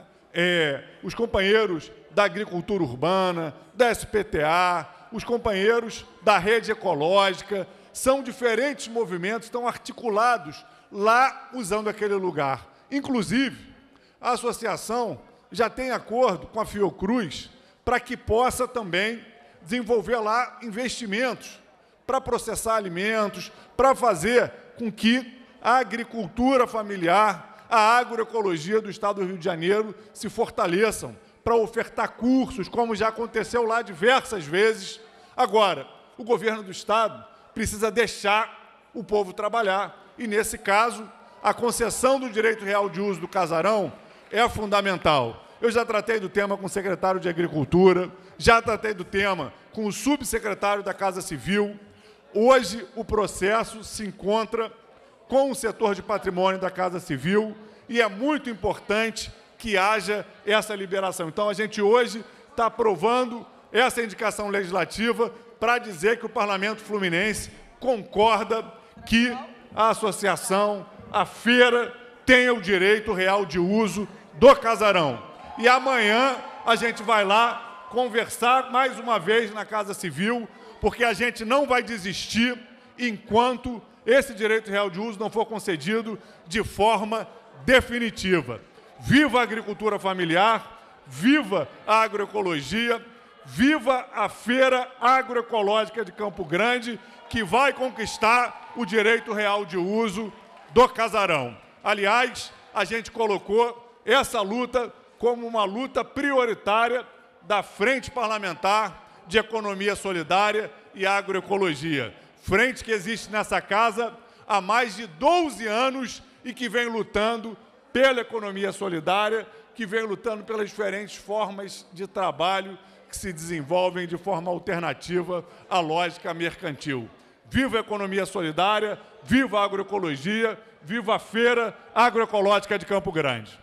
Os companheiros da agricultura urbana, da SPTA, os companheiros da rede ecológica, são diferentes movimentos, estão articulados lá usando aquele lugar. Inclusive, a associação já tem acordo com a Fiocruz para que possa também desenvolver lá investimentos para processar alimentos, para fazer com que a agricultura familiar, a agroecologia do Estado do Rio de Janeiro se fortaleçam, para ofertar cursos, como já aconteceu lá diversas vezes. Agora, o governo do Estado precisa deixar o povo trabalhar, e, nesse caso, a concessão do direito real de uso do casarão é fundamental. Eu já tratei do tema com o secretário de Agricultura, já tratei do tema com o subsecretário da Casa Civil. Hoje, o processo se encontra com o setor de patrimônio da Casa Civil e é muito importante que haja essa liberação. Então, a gente hoje está aprovando essa indicação legislativa para dizer que o Parlamento Fluminense concorda que a associação, a feira, tenha o direito real de uso do casarão. E amanhã a gente vai lá conversar mais uma vez na Casa Civil, porque a gente não vai desistir enquanto esse direito real de uso não for concedido de forma definitiva. Viva a agricultura familiar, viva a agroecologia, viva a Feira Agroecológica de Campo Grande, que vai conquistar o direito real de uso do casarão. Aliás, a gente colocou essa luta como uma luta prioritária da Frente Parlamentar de Economia Solidária e Agroecologia. Frente que existe nessa casa há mais de 12 anos e que vem lutando pela economia solidária, que vem lutando pelas diferentes formas de trabalho que se desenvolvem de forma alternativa à lógica mercantil. Viva a economia solidária, viva a agroecologia, viva a Feira Agroecológica de Campo Grande.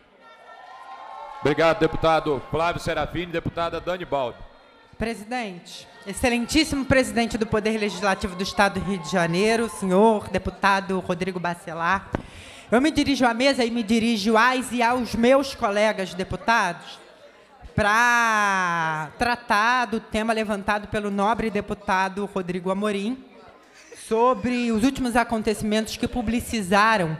Obrigado, deputado Flávio Serafini. Deputada Dani Baldi. Presidente, excelentíssimo presidente do Poder Legislativo do Estado do Rio de Janeiro, senhor deputado Rodrigo Bacelar, eu me dirijo à mesa e me dirijo às e aos meus colegas deputados para tratar do tema levantado pelo nobre deputado Rodrigo Amorim sobre os últimos acontecimentos que publicizaram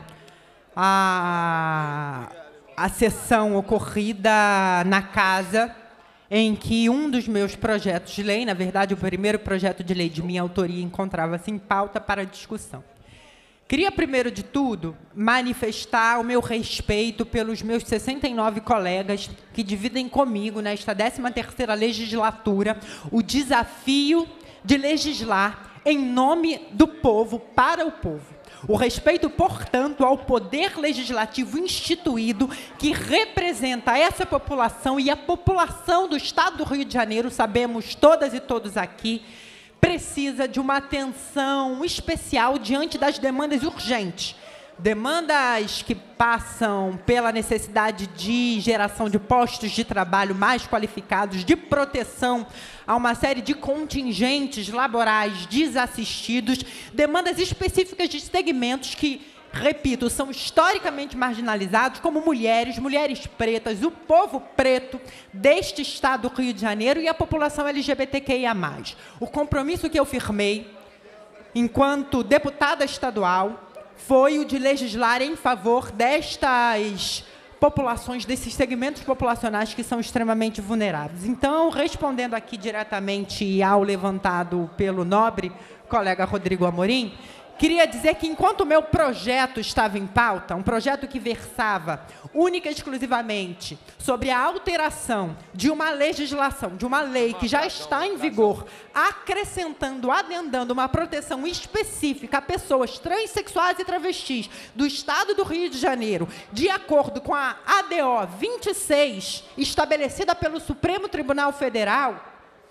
a sessão ocorrida na casa em que um dos meus projetos de lei, na verdade, o primeiro projeto de lei de minha autoria, encontrava-se em pauta para discussão. Queria, primeiro de tudo, manifestar o meu respeito pelos meus 69 colegas que dividem comigo, nesta 13ª legislatura, o desafio de legislar em nome do povo, para o povo. O respeito, portanto, ao poder legislativo instituído que representa essa população, e a população do Estado do Rio de Janeiro, sabemos todas e todos aqui, precisa de uma atenção especial diante das demandas urgentes. Demandas que passam pela necessidade de geração de postos de trabalho mais qualificados, de proteção a uma série de contingentes laborais desassistidos, demandas específicas de segmentos que, repito, são historicamente marginalizados, como mulheres, mulheres pretas, o povo preto deste Estado do Rio de Janeiro e a população LGBTQIA+. O compromisso que eu firmei, enquanto deputada estadual, foi o de legislar em favor destas populações, desses segmentos populacionais que são extremamente vulneráveis. Então, respondendo aqui diretamente ao levantado pelo nobre colega Rodrigo Amorim, queria dizer que, enquanto o meu projeto estava em pauta, um projeto que versava única e exclusivamente sobre a alteração de uma legislação, de uma lei que já está em vigor, acrescentando, adendando uma proteção específica a pessoas transexuais e travestis do Estado do Rio de Janeiro, de acordo com a ADO 26, estabelecida pelo Supremo Tribunal Federal,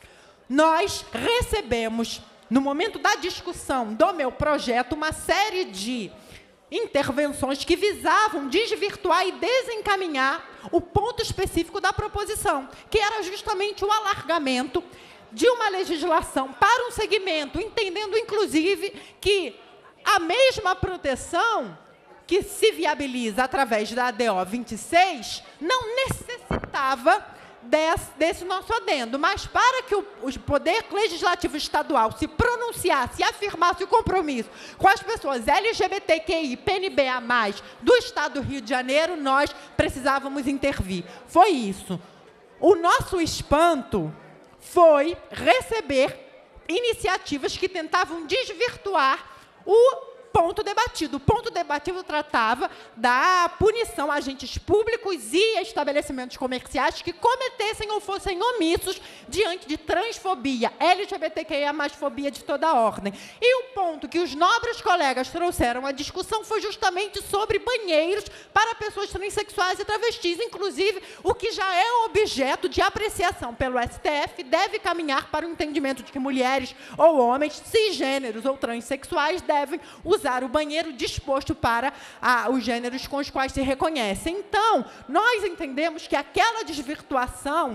nós recebemos, no momento da discussão do meu projeto, uma série de intervenções que visavam desvirtuar e desencaminhar o ponto específico da proposição, que era justamente o alargamento de uma legislação para um segmento, entendendo, inclusive, que a mesma proteção que se viabiliza através da ADO 26 não necessitava desse nosso adendo, mas para que o Poder Legislativo Estadual se pronunciasse e afirmasse o compromisso com as pessoas LGBTQI, PNBA+, do Estado do Rio de Janeiro, nós precisávamos intervir. Foi isso. O nosso espanto foi receber iniciativas que tentavam desvirtuar o ponto debatido. O ponto debatido tratava da punição a agentes públicos e estabelecimentos comerciais que cometessem ou fossem omissos diante de transfobia, LGBTQIA+, fobia de toda a ordem. E o ponto que os nobres colegas trouxeram à discussão foi justamente sobre banheiros para pessoas transexuais e travestis, inclusive o que já é objeto de apreciação pelo STF deve caminhar para o entendimento de que mulheres ou homens cisgêneros ou transexuais devem usar o banheiro disposto para os gêneros com os quais se reconhecem. Então, nós entendemos que aquela desvirtuação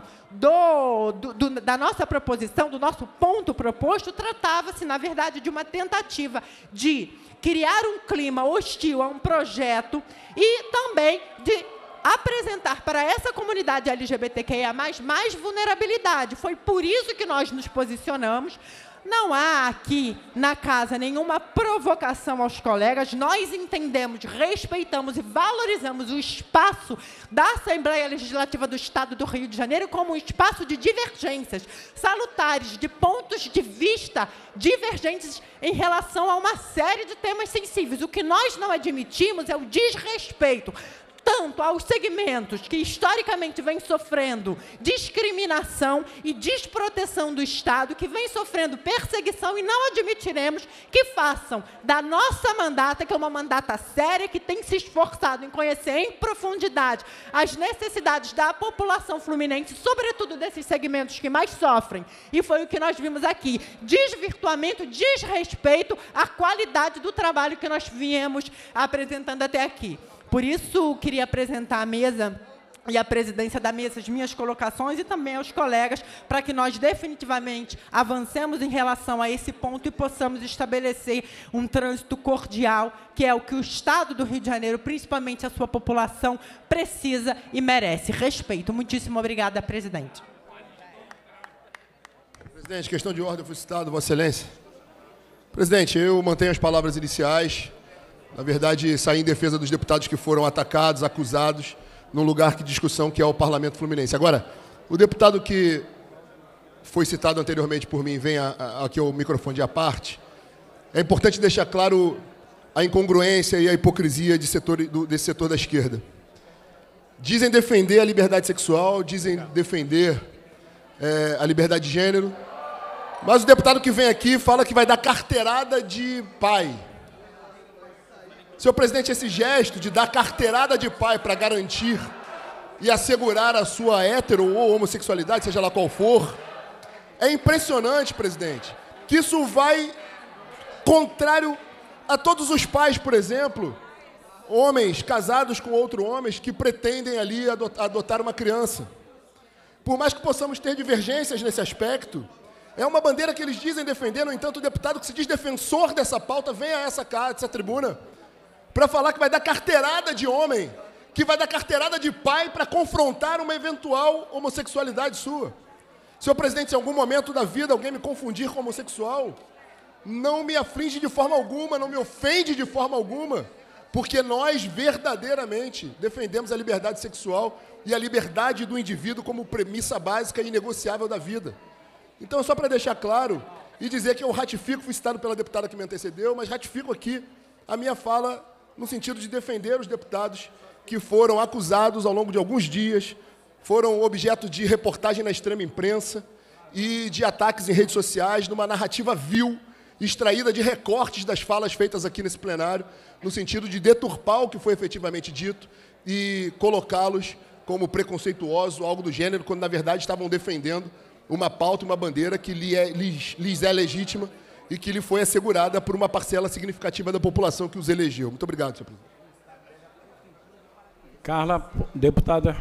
da nossa proposição, do nosso ponto proposto, tratava-se, na verdade, de uma tentativa de criar um clima hostil a um projeto e também de apresentar para essa comunidade LGBTQIA+, mais vulnerabilidade. Foi por isso que nós nos posicionamos. Não há aqui na casa nenhuma provocação aos colegas. Nós entendemos, respeitamos e valorizamos o espaço da Assembleia Legislativa do Estado do Rio de Janeiro como um espaço de divergências salutares, de pontos de vista divergentes em relação a uma série de temas sensíveis. O que nós não admitimos é o desrespeito tanto aos segmentos que historicamente vêm sofrendo discriminação e desproteção do Estado, que vêm sofrendo perseguição, e não admitiremos que façam da nossa mandata, que é uma mandata séria, que tem se esforçado em conhecer em profundidade as necessidades da população fluminense, sobretudo desses segmentos que mais sofrem. E foi o que nós vimos aqui, desvirtuamento, desrespeito à qualidade do trabalho que nós viemos apresentando até aqui. Por isso, queria apresentar à mesa e à presidência da mesa as minhas colocações e também aos colegas, para que nós definitivamente avancemos em relação a esse ponto e possamos estabelecer um trânsito cordial, que é o que o Estado do Rio de Janeiro, principalmente a sua população, precisa e merece. Respeito. Muitíssimo obrigada, presidente. Presidente, questão de ordem foi citado, Vossa Excelência. Presidente, eu mantenho as palavras iniciais. Na verdade, saí em defesa dos deputados que foram atacados, acusados, num lugar de discussão que é o Parlamento Fluminense. Agora, o deputado que foi citado anteriormente por mim, vem aqui ao microfone à parte, é importante deixar claro a incongruência e a hipocrisia desse setor da esquerda. Dizem defender a liberdade sexual, dizem defender a liberdade de gênero, mas o deputado que vem aqui fala que vai dar carteirada de pai. Senhor presidente, esse gesto de dar carteirada de pai para garantir e assegurar a sua hétero ou homossexualidade, seja lá qual for, é impressionante, presidente, que isso vai contrário a todos os pais, por exemplo, homens casados com outros homens que pretendem ali adotar uma criança. Por mais que possamos ter divergências nesse aspecto, é uma bandeira que eles dizem defender. No entanto, o deputado que se diz defensor dessa pauta vem a essa tribuna para falar que vai dar carteirada de homem, que vai dar carteirada de pai para confrontar uma eventual homossexualidade sua. Senhor presidente, se em algum momento da vida alguém me confundir com homossexual, não me aflige de forma alguma, não me ofende de forma alguma, porque nós verdadeiramente defendemos a liberdade sexual e a liberdade do indivíduo como premissa básica e inegociável da vida. Então, só para deixar claro e dizer que eu ratifico, fui citado pela deputada que me antecedeu, mas ratifico aqui a minha fala no sentido de defender os deputados que foram acusados ao longo de alguns dias, foram objeto de reportagem na extrema imprensa e de ataques em redes sociais, numa narrativa vil, extraída de recortes das falas feitas aqui nesse plenário, no sentido de deturpar o que foi efetivamente dito e colocá-los como preconceituosos, algo do gênero, quando, na verdade, estavam defendendo uma pauta, uma bandeira que lhes é legítima e que lhe foi assegurada por uma parcela significativa da população que os elegeu. Muito obrigado, senhor presidente. Carla, deputada.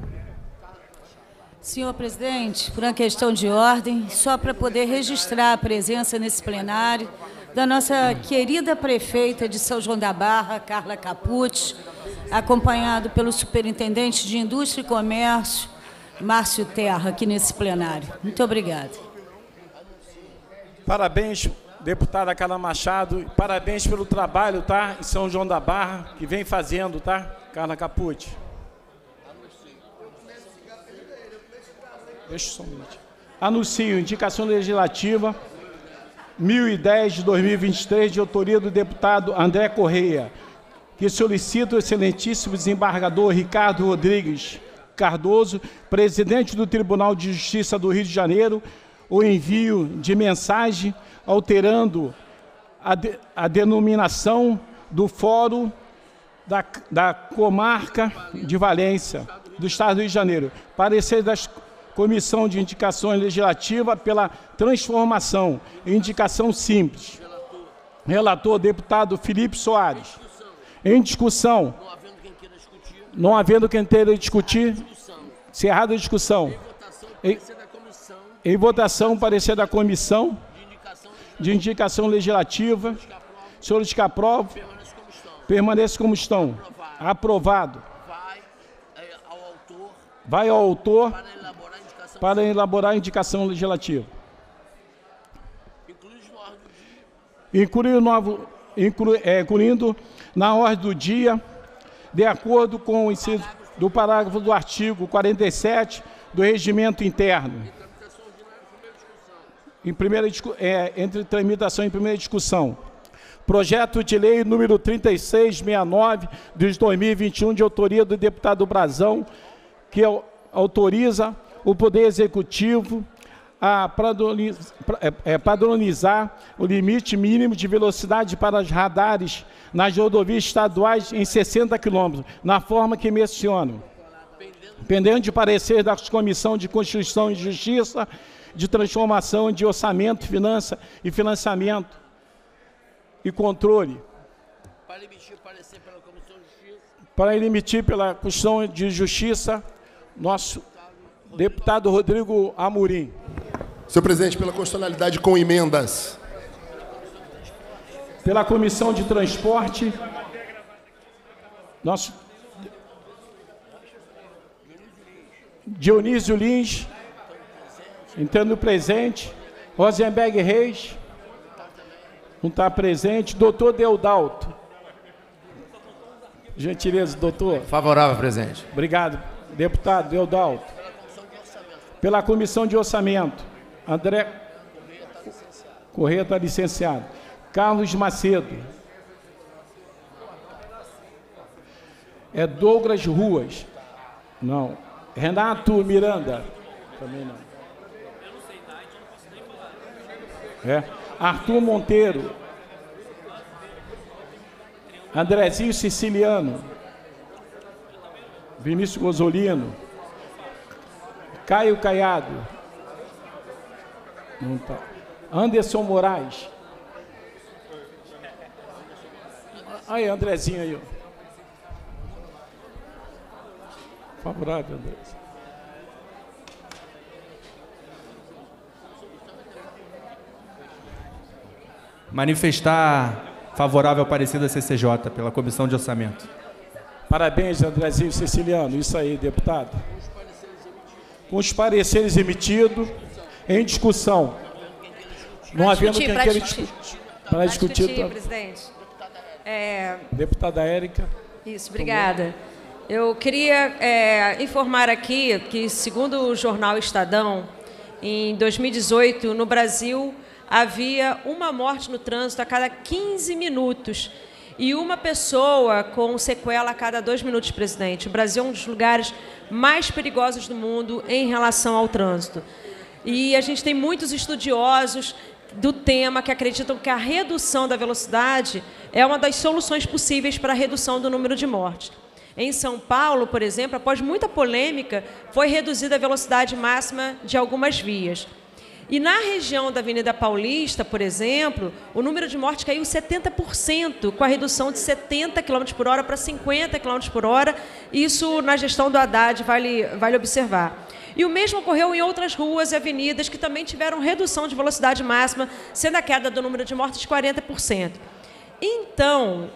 Senhor presidente, por uma questão de ordem, só para poder registrar a presença nesse plenário da nossa querida prefeita de São João da Barra, Carla Capucci, acompanhado pelo superintendente de Indústria e Comércio, Márcio Terra, aqui nesse plenário. Muito obrigada. Parabéns, deputada Carla Machado, parabéns pelo trabalho, tá, em São João da Barra, que vem fazendo, tá, Carla Capucci. Deixa só um minuto. Anuncio indicação legislativa 1010 de 2023, de autoria do deputado André Correia, que solicita o excelentíssimo desembargador Ricardo Rodrigues Cardoso, presidente do Tribunal de Justiça do Rio de Janeiro, o envio de mensagem alterando a denominação do Fórum da Comarca de Valência, do Estado do Rio de Janeiro. Parecer da Comissão de Indicações Legislativa pela transformação em indicação simples. Relator, deputado Felipe Soares. Em discussão. Não havendo quem queira discutir, encerrada a discussão. Em votação, parecer da Comissão de Indicação Legislativa. Senhores que aprovam, permaneçam como estão. Aprovado. Vai ao autor para elaborar a indicação legislativa. Incluindo na ordem do dia, de acordo com o inciso do parágrafo do artigo 47 do Regimento Interno. Entre tramitação e primeira discussão. Projeto de lei número 3669 de 2021, de autoria do deputado Brazão, que autoriza o Poder Executivo a padronizar o limite mínimo de velocidade para os radares nas rodovias estaduais em 60 km, na forma que menciono. Pendendo de parecer da Comissão de Constituição e Justiça, de Transformação, de Orçamento, Finança e Financiamento e Controle. Para emitir pela Constituição de Justiça, nosso deputado Rodrigo Amorim. Senhor presidente, pela constitucionalidade com emendas. Pela Comissão de Transporte, nosso Dionísio Lins, entrando presente. Rosenberg Reis, não está presente. Doutor Deodalto. Gentileza, doutor. Favorável, presidente. Obrigado. Deputado Deodalto. Pela Comissão de Orçamento, André Correia está licenciado. Carlos Macedo. Douglas Ruas. Não. Renato Miranda. Também não. Arthur Monteiro. Andrezinho Siciliano, Vinícius Gozolino, Caio Caiado, não tá. Anderson Moraes. Aí, Andrezinho aí, ó. Favorável, Andrezinho. Manifestar favorável ao parecer da CCJ pela Comissão de Orçamento. Parabéns, Andrezinho Siciliano. Isso aí, deputado. Com os pareceres emitidos, em discussão. Não havendo quem queira discutir. Para discutir, presidente. Deputada Érica. Isso, obrigada. Eu queria informar aqui que, segundo o jornal Estadão, em 2018, no Brasil, havia uma morte no trânsito a cada 15 minutos e uma pessoa com sequela a cada 2 minutos, presidente. O Brasil é um dos lugares mais perigosos do mundo em relação ao trânsito. E a gente tem muitos estudiosos do tema que acreditam que a redução da velocidade é uma das soluções possíveis para a redução do número de mortes. Em São Paulo, por exemplo, após muita polêmica, foi reduzida a velocidade máxima de algumas vias. E na região da Avenida Paulista, por exemplo, o número de mortes caiu 70%, com a redução de 70 km por hora para 50 km por hora. Isso na gestão do Haddad, vale observar. E o mesmo ocorreu em outras ruas e avenidas que também tiveram redução de velocidade máxima, sendo a queda do número de mortes de 40%. Então,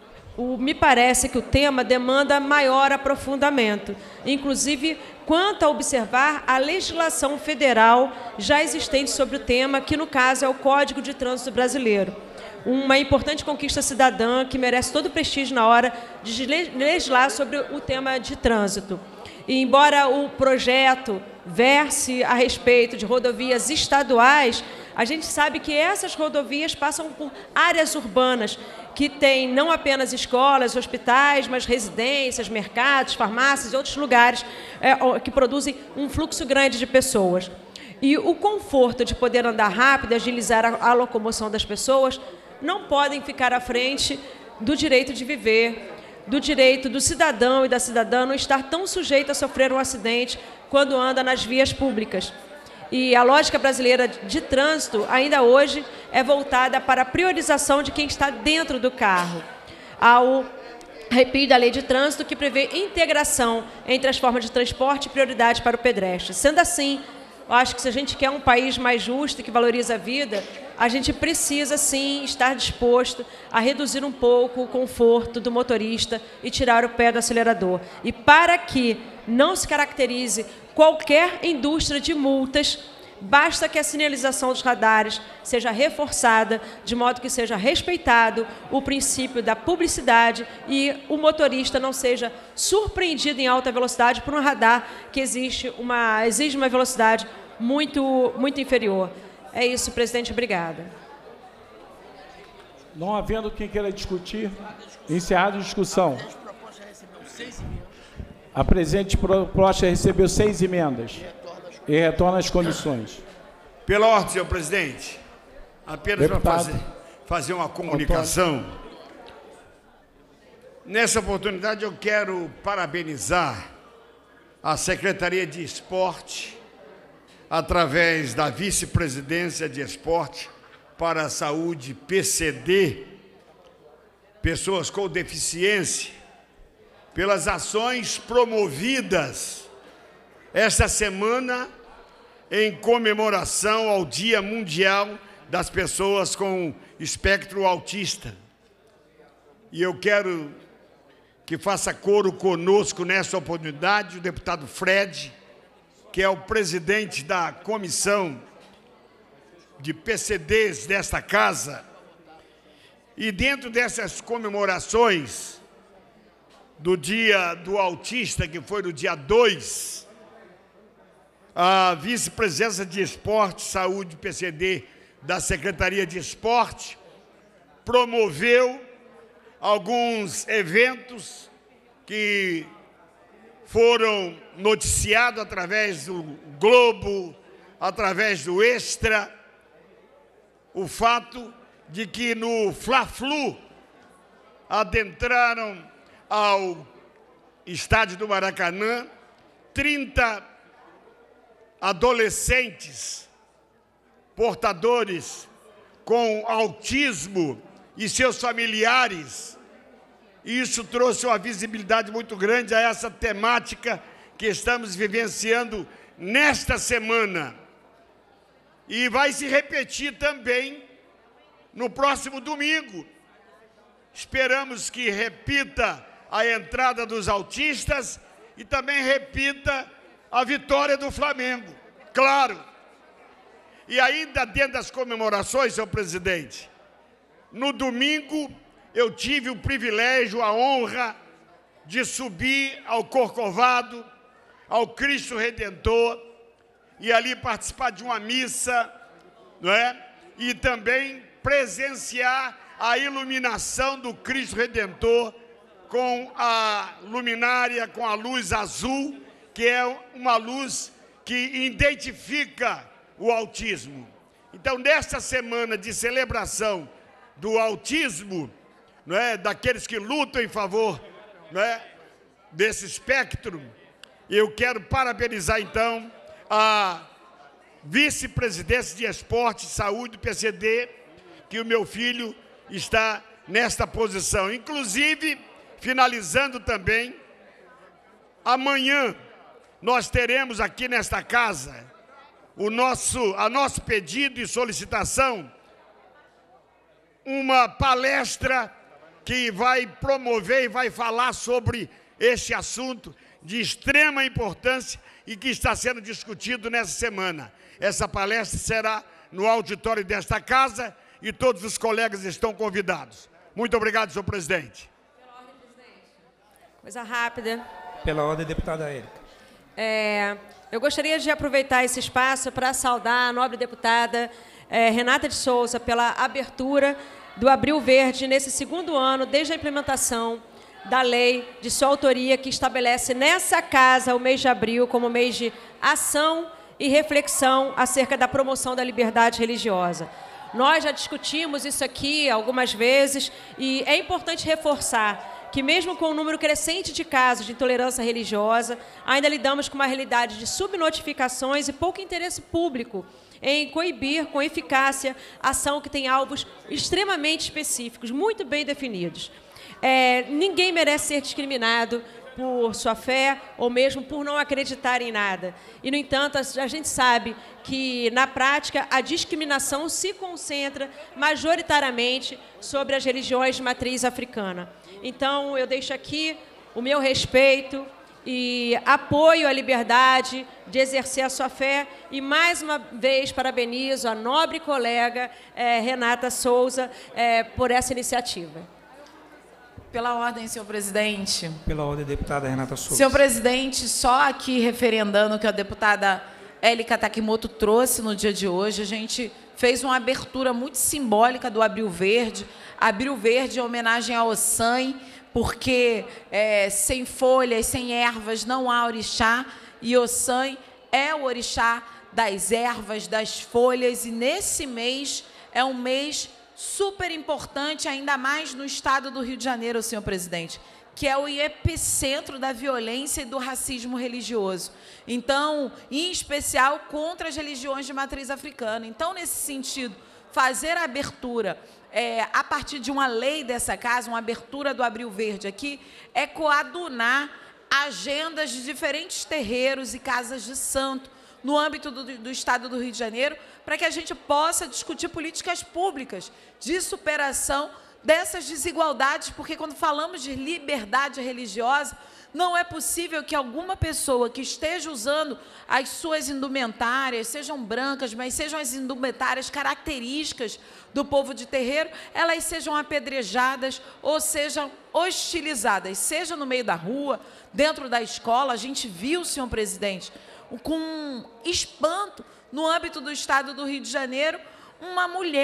me parece que o tema demanda maior aprofundamento, inclusive quanto a observar a legislação federal já existente sobre o tema, que no caso é o Código de Trânsito Brasileiro. Uma importante conquista cidadã que merece todo o prestígio na hora de legislar sobre o tema de trânsito. E embora o projeto verse a respeito de rodovias estaduais, a gente sabe que essas rodovias passam por áreas urbanas que têm não apenas escolas, hospitais, mas residências, mercados, farmácias e outros lugares que produzem um fluxo grande de pessoas. E o conforto de poder andar rápido, agilizar a locomoção das pessoas, não podem ficar à frente do direito de viver, do direito do cidadão e da cidadã não estar tão sujeito a sofrer um acidente quando anda nas vias públicas. E a lógica brasileira de trânsito, ainda hoje, é voltada para a priorização de quem está dentro do carro. Ao arrepio da lei de trânsito, que prevê integração entre as formas de transporte e prioridade para o pedestre. Sendo assim, eu acho que se a gente quer um país mais justo e que valoriza a vida, a gente precisa, sim, estar disposto a reduzir um pouco o conforto do motorista e tirar o pé do acelerador. E para que não se caracterize qualquer indústria de multas, basta que a sinalização dos radares seja reforçada, de modo que seja respeitado o princípio da publicidade e o motorista não seja surpreendido em alta velocidade por um radar que exige uma velocidade muito inferior. É isso, presidente. Obrigada. Não havendo quem queira discutir, encerrada a discussão. A presente proposta recebeu 6 emendas e retorna às comissões. Pela ordem, senhor presidente, apenas para fazer uma comunicação. Nessa oportunidade, eu quero parabenizar a Secretaria de Esporte, através da Vice-Presidência de Esporte para a Saúde, PCD, Pessoas com Deficiência, pelas ações promovidas esta semana em comemoração ao Dia Mundial das Pessoas com Espectro Autista. E eu quero que faça coro conosco nessa oportunidade o deputado Fred, que é o presidente da comissão de PCDs desta casa. E dentro dessas comemorações do Dia do Autista, que foi no dia 2, a Vice-Presidência de Esporte, Saúde, PCD da Secretaria de Esporte, promoveu alguns eventos que foram noticiados através do Globo, através do Extra, o fato de que no Fla-Flu adentraram ao estádio do Maracanã 30 adolescentes portadores com autismo e seus familiares. Isso trouxe uma visibilidade muito grande a essa temática que estamos vivenciando nesta semana. E vai se repetir também no próximo domingo. Esperamos que repita a entrada dos autistas e também repita a vitória do Flamengo, claro. E ainda dentro das comemorações, senhor presidente, no domingo eu tive o privilégio, a honra de subir ao Corcovado, ao Cristo Redentor, e ali participar de uma missa, não é? E também presenciar a iluminação do Cristo Redentor com a luminária, com a luz azul, que é uma luz que identifica o autismo. Então, nesta semana de celebração do autismo, não é, daqueles que lutam em favor, não é, desse espectro, eu quero parabenizar, então, a vice-presidência de Esporte e Saúde do PCD, que o meu filho está nesta posição. Inclusive, finalizando também, amanhã nós teremos aqui nesta casa a nosso pedido e solicitação, uma palestra que vai promover e vai falar sobre este assunto de extrema importância e que está sendo discutido nessa semana. Essa palestra será no auditório desta casa e todos os colegas estão convidados. Muito obrigado, senhor presidente. Pela ordem, presidente. Coisa rápida. Pela ordem, deputada Érica. Eu gostaria de aproveitar esse espaço para saudar a nobre deputada Renata de Souza pela abertura do Abril Verde nesse segundo ano, desde a implementação da lei de sua autoria, que estabelece nessa casa o mês de abril como mês de ação e reflexão acerca da promoção da liberdade religiosa. Nós já discutimos isso aqui algumas vezes e é importante reforçar que mesmo com o número crescente de casos de intolerância religiosa, ainda lidamos com uma realidade de subnotificações e pouco interesse público em coibir com eficácia ação que tem alvos extremamente específicos, muito bem definidos. Ninguém merece ser discriminado por sua fé ou mesmo por não acreditar em nada. E, no entanto, a gente sabe que, na prática, a discriminação se concentra majoritariamente sobre as religiões de matriz africana. Então, eu deixo aqui o meu respeito e apoio à liberdade de exercer a sua fé e, mais uma vez, parabenizo a nobre colega Renata Souza por essa iniciativa. Pela ordem, senhor presidente. Pela ordem, deputada Renata Souza. Senhor presidente, só aqui referendando o que a deputada Élica Takimoto trouxe no dia de hoje, a gente fez uma abertura muito simbólica do Abril Verde. Abril Verde é homenagem ao Ossan, porque sem folhas, sem ervas, não há orixá, e Ossan é o orixá das ervas, das folhas, e nesse mês é um mês super importante, ainda mais no estado do Rio de Janeiro, senhor presidente, que é o epicentro da violência e do racismo religioso. Então, em especial contra as religiões de matriz africana. Então, nesse sentido, fazer a abertura a partir de uma lei dessa casa, uma abertura do Abril Verde aqui, é coadunar agendas de diferentes terreiros e casas de santo no âmbito do Estado do Rio de Janeiro, para que a gente possa discutir políticas públicas de superação dessas desigualdades, porque quando falamos de liberdade religiosa, não é possível que alguma pessoa que esteja usando as suas indumentárias, sejam brancas, mas sejam as indumentárias características do povo de terreiro, elas sejam apedrejadas ou sejam hostilizadas, seja no meio da rua, dentro da escola. A gente viu, senhor presidente, com espanto, no âmbito do Estado do Rio de Janeiro, uma mulher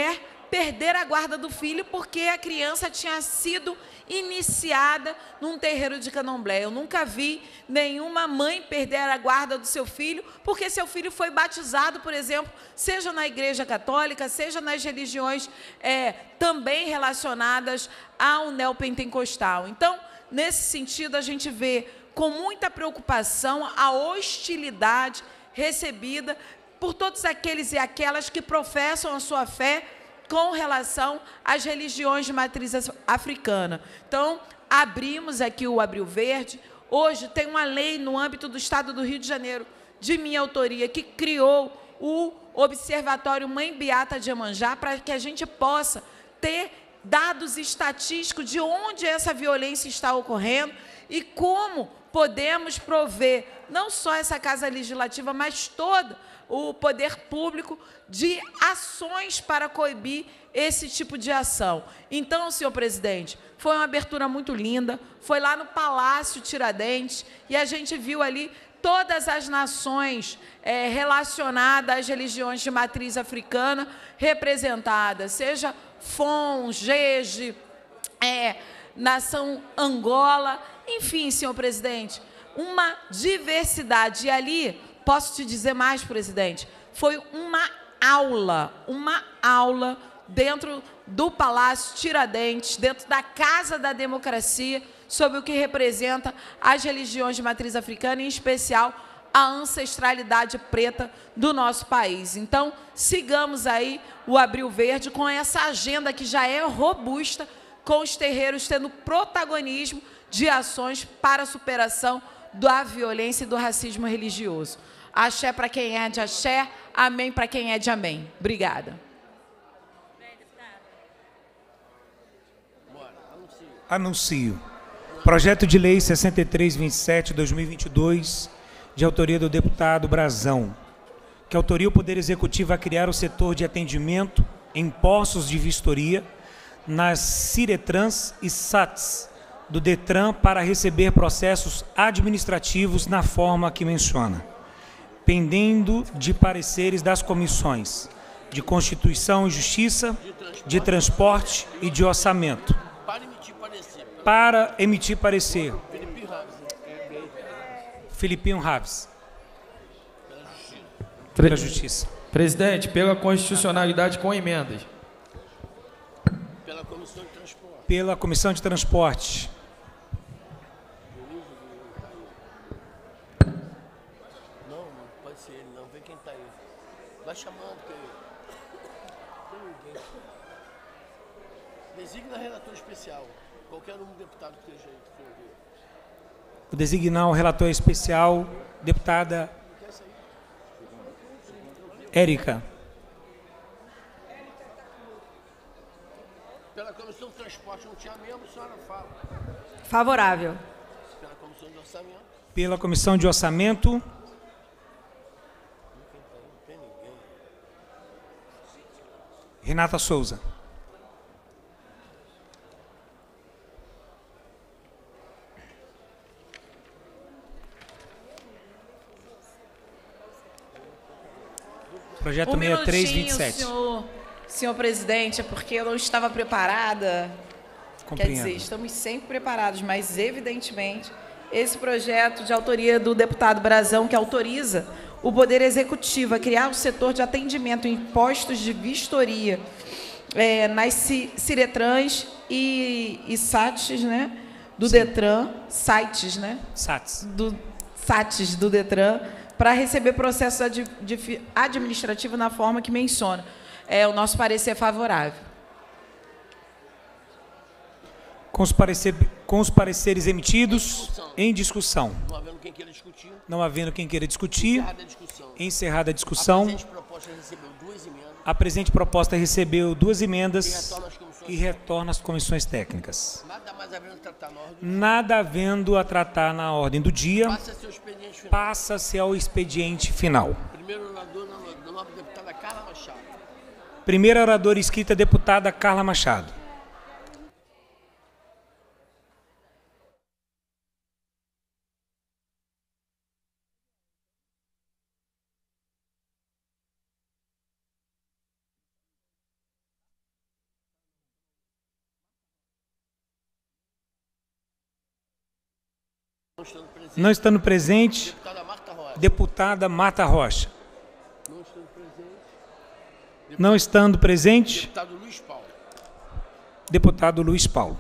perder a guarda do filho porque a criança tinha sido iniciada num terreiro de candomblé. Eu nunca vi nenhuma mãe perder a guarda do seu filho porque seu filho foi batizado, por exemplo, seja na Igreja Católica, seja nas religiões também relacionadas ao neopentecostal. Então, nesse sentido, a gente vê com muita preocupação a hostilidade recebida por todos aqueles e aquelas que professam a sua fé com relação às religiões de matriz africana. Então, abrimos aqui o Abril Verde. Hoje tem uma lei no âmbito do Estado do Rio de Janeiro, de minha autoria, que criou o Observatório Mãe Beata de Iemanjá, para que a gente possa ter dados estatísticos de onde essa violência está ocorrendo e como podemos prover, não só essa Casa Legislativa, mas todo o poder público de ações para coibir esse tipo de ação. Então, senhor presidente, foi uma abertura muito linda, foi lá no Palácio Tiradentes, e a gente viu ali todas as nações relacionadas às religiões de matriz africana representadas, seja FON, GEGE, Nação Angola, enfim, senhor presidente, uma diversidade. E ali, posso te dizer mais, presidente, foi uma aula dentro do Palácio Tiradentes, dentro da Casa da Democracia, sobre o que representa as religiões de matriz africana, em especial a ancestralidade preta do nosso país. Então, sigamos aí o Abril Verde com essa agenda que já é robusta, com os terreiros tendo protagonismo de ações para a superação da violência e do racismo religioso. Axé para quem é de axé, amém para quem é de amém. Obrigada. Anuncio. Projeto de Lei 6327/2022, de autoria do deputado Brazão, que autoria o Poder Executivo a criar o setor de atendimento em postos de vistoria nas Ciretrans e SATs do DETRAN para receber processos administrativos na forma que menciona, pendendo de pareceres das comissões de Constituição e Justiça, de Transporte e de Orçamento. Para emitir parecer. Filipinho Raves. Pela Justiça. Presidente, pela constitucionalidade com emendas. Pela Comissão de Transporte. Não, pode ser ele, não. Vê quem está aí. Vai chamando, que tem ninguém. Designa relator especial. Qualquer um deputado que esteja aí. Vou designar o relator especial, deputada Érica. Pela Comissão de Transporte não tinha membro, a senhora fala. Favorável. Pela Comissão de Orçamento. Pela Comissão de Orçamento. Não tem ninguém. Renata Souza. Projeto 6327. Senhor presidente, é porque eu não estava preparada. Compreendo. Quer dizer, estamos sempre preparados, mas evidentemente esse projeto de autoria do deputado Brazão, que autoriza o Poder Executivo a criar o setor de atendimento em postos de vistoria nas Ciretrans e SATs, né, do Detran, sites, né? SATs. SATs do Detran, para receber processo administrativo na forma que menciona. O nosso parecer é favorável. Com os pareceres emitidos, em discussão. Não havendo quem queira discutir. Não havendo quem queira discutir. Encerrada a discussão. A presente proposta recebeu duas emendas e retorna às comissões técnicas. Nada havendo a tratar na ordem do dia, passa-se ao expediente final. Primeiro orador, da nova deputada Carla Machado. Primeira oradora inscrita, deputada Carla Machado. Não estando presente. Deputada Marta Rocha. Não estando presente. Deputado Luiz Paulo. Deputado Luiz Paulo.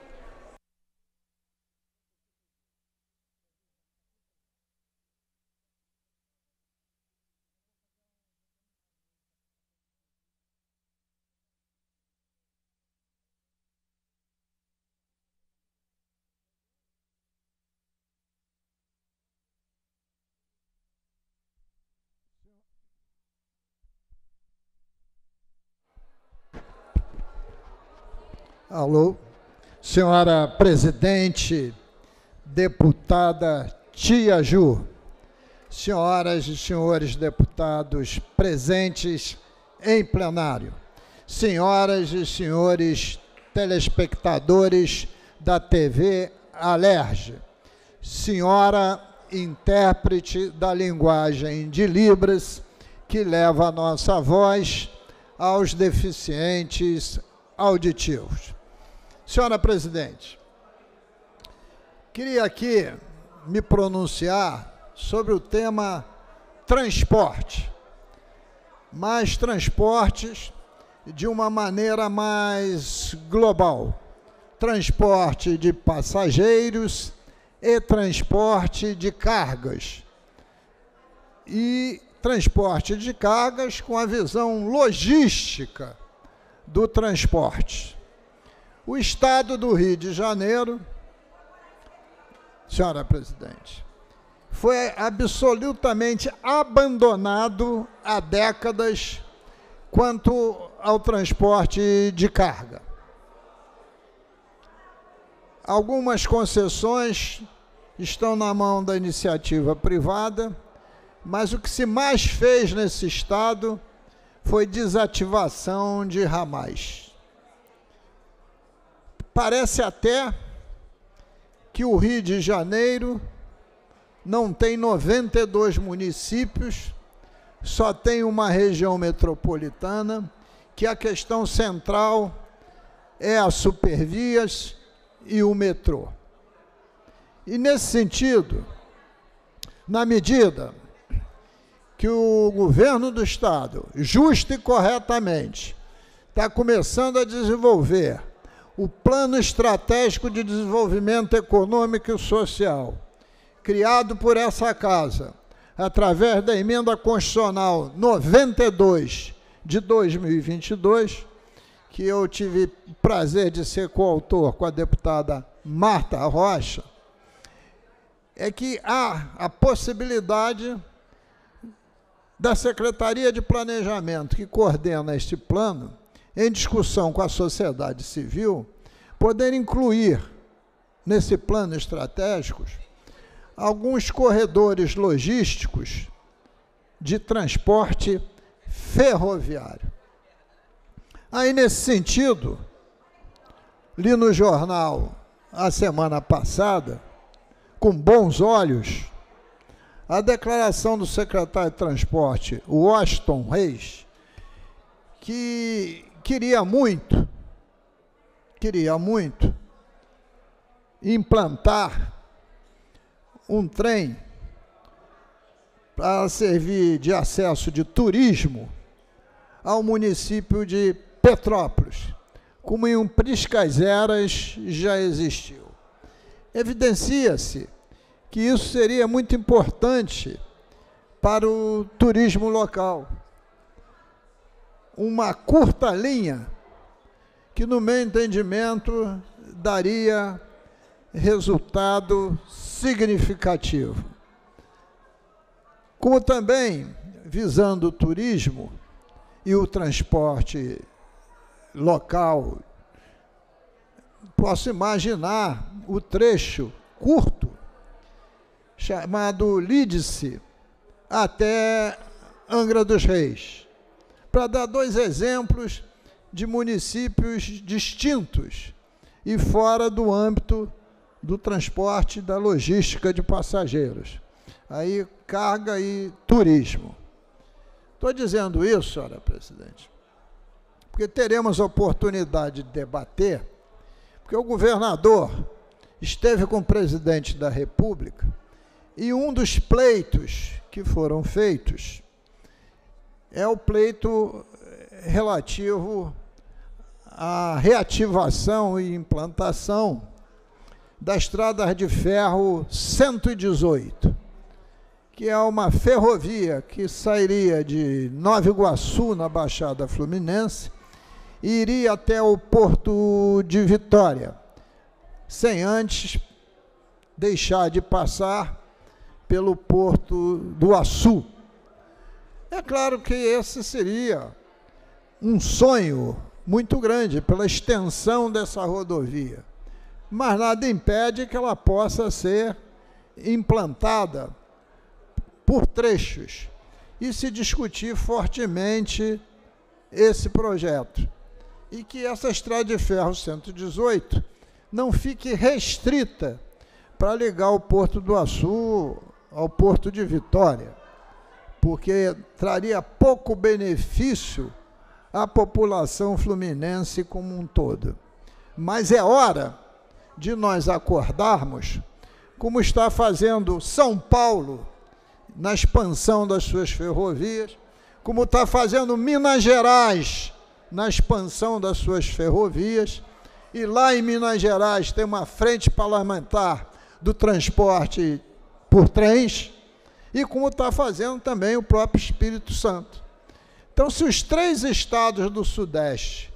Alô, senhora presidente, deputada Tia Ju, senhoras e senhores deputados presentes em plenário, senhoras e senhores telespectadores da TV Alerj, senhora intérprete da linguagem de Libras, que leva a nossa voz aos deficientes auditivos. Senhora presidente, queria aqui me pronunciar sobre o tema transporte, mas transportes de uma maneira mais global, transporte de passageiros e transporte de cargas, e transporte de cargas com a visão logística do transporte. O Estado do Rio de Janeiro, senhora presidente, foi absolutamente abandonado há décadas quanto ao transporte de carga. Algumas concessões estão na mão da iniciativa privada, mas o que se mais fez nesse Estado foi desativação de ramais. Parece até que o Rio de Janeiro não tem 92 municípios, só tem uma região metropolitana, que a questão central é as supervias e o metrô. E nesse sentido, na medida que o governo do Estado, justo e corretamente, está começando a desenvolver o Plano Estratégico de Desenvolvimento Econômico e Social, criado por essa Casa, através da Emenda Constitucional 92 de 2022, que eu tive o prazer de ser coautor com a deputada Marta Rocha, é que há a possibilidade da Secretaria de Planejamento, que coordena este plano, em discussão com a sociedade civil, poder incluir nesse plano estratégico alguns corredores logísticos de transporte ferroviário. Aí, nesse sentido, li no jornal, a semana passada, com bons olhos, a declaração do secretário de Transporte, Washington Reis, que queria muito implantar um trem para servir de acesso de turismo ao município de Petrópolis, como em um Priscas-Eras já existiu. Evidencia-se que isso seria muito importante para o turismo local. Uma curta linha que, no meu entendimento, daria resultado significativo. Como também, visando o turismo e o transporte local, posso imaginar o trecho curto, chamado Lídice, até Angra dos Reis, para dar dois exemplos de municípios distintos e fora do âmbito do transporte da logística de passageiros. Aí, carga e turismo. Estou dizendo isso, senhora presidente, porque teremos a oportunidade de debater, porque o governador esteve com o presidente da República e um dos pleitos que foram feitos é o pleito relativo à reativação e implantação da Estrada de Ferro 118, que é uma ferrovia que sairia de Nova Iguaçu, na Baixada Fluminense, e iria até o Porto de Vitória, sem antes deixar de passar pelo Porto do Açu. É claro que esse seria um sonho muito grande pela extensão dessa rodovia, mas nada impede que ela possa ser implantada por trechos e se discutir fortemente esse projeto. E que essa Estrada de Ferro 118 não fique restrita para ligar o Porto do Açu ao Porto de Vitória, porque traria pouco benefício à população fluminense como um todo. Mas é hora de nós acordarmos, como está fazendo São Paulo na expansão das suas ferrovias, como está fazendo Minas Gerais na expansão das suas ferrovias, e lá em Minas Gerais tem uma frente parlamentar do transporte por trens, e como está fazendo também o próprio Espírito Santo. Então, se os 3 estados do Sudeste,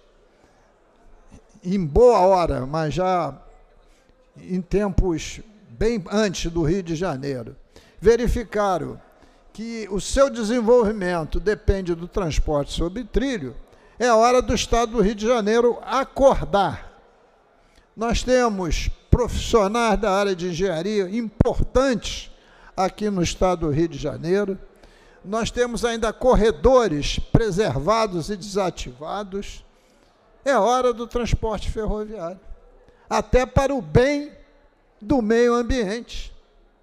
em boa hora, mas já em tempos bem antes do Rio de Janeiro, verificaram que o seu desenvolvimento depende do transporte sobre trilho, é hora do Estado do Rio de Janeiro acordar. Nós temos profissionais da área de engenharia importantes aqui no Estado do Rio de Janeiro. Nós temos ainda corredores preservados e desativados. É hora do transporte ferroviário, até para o bem do meio ambiente,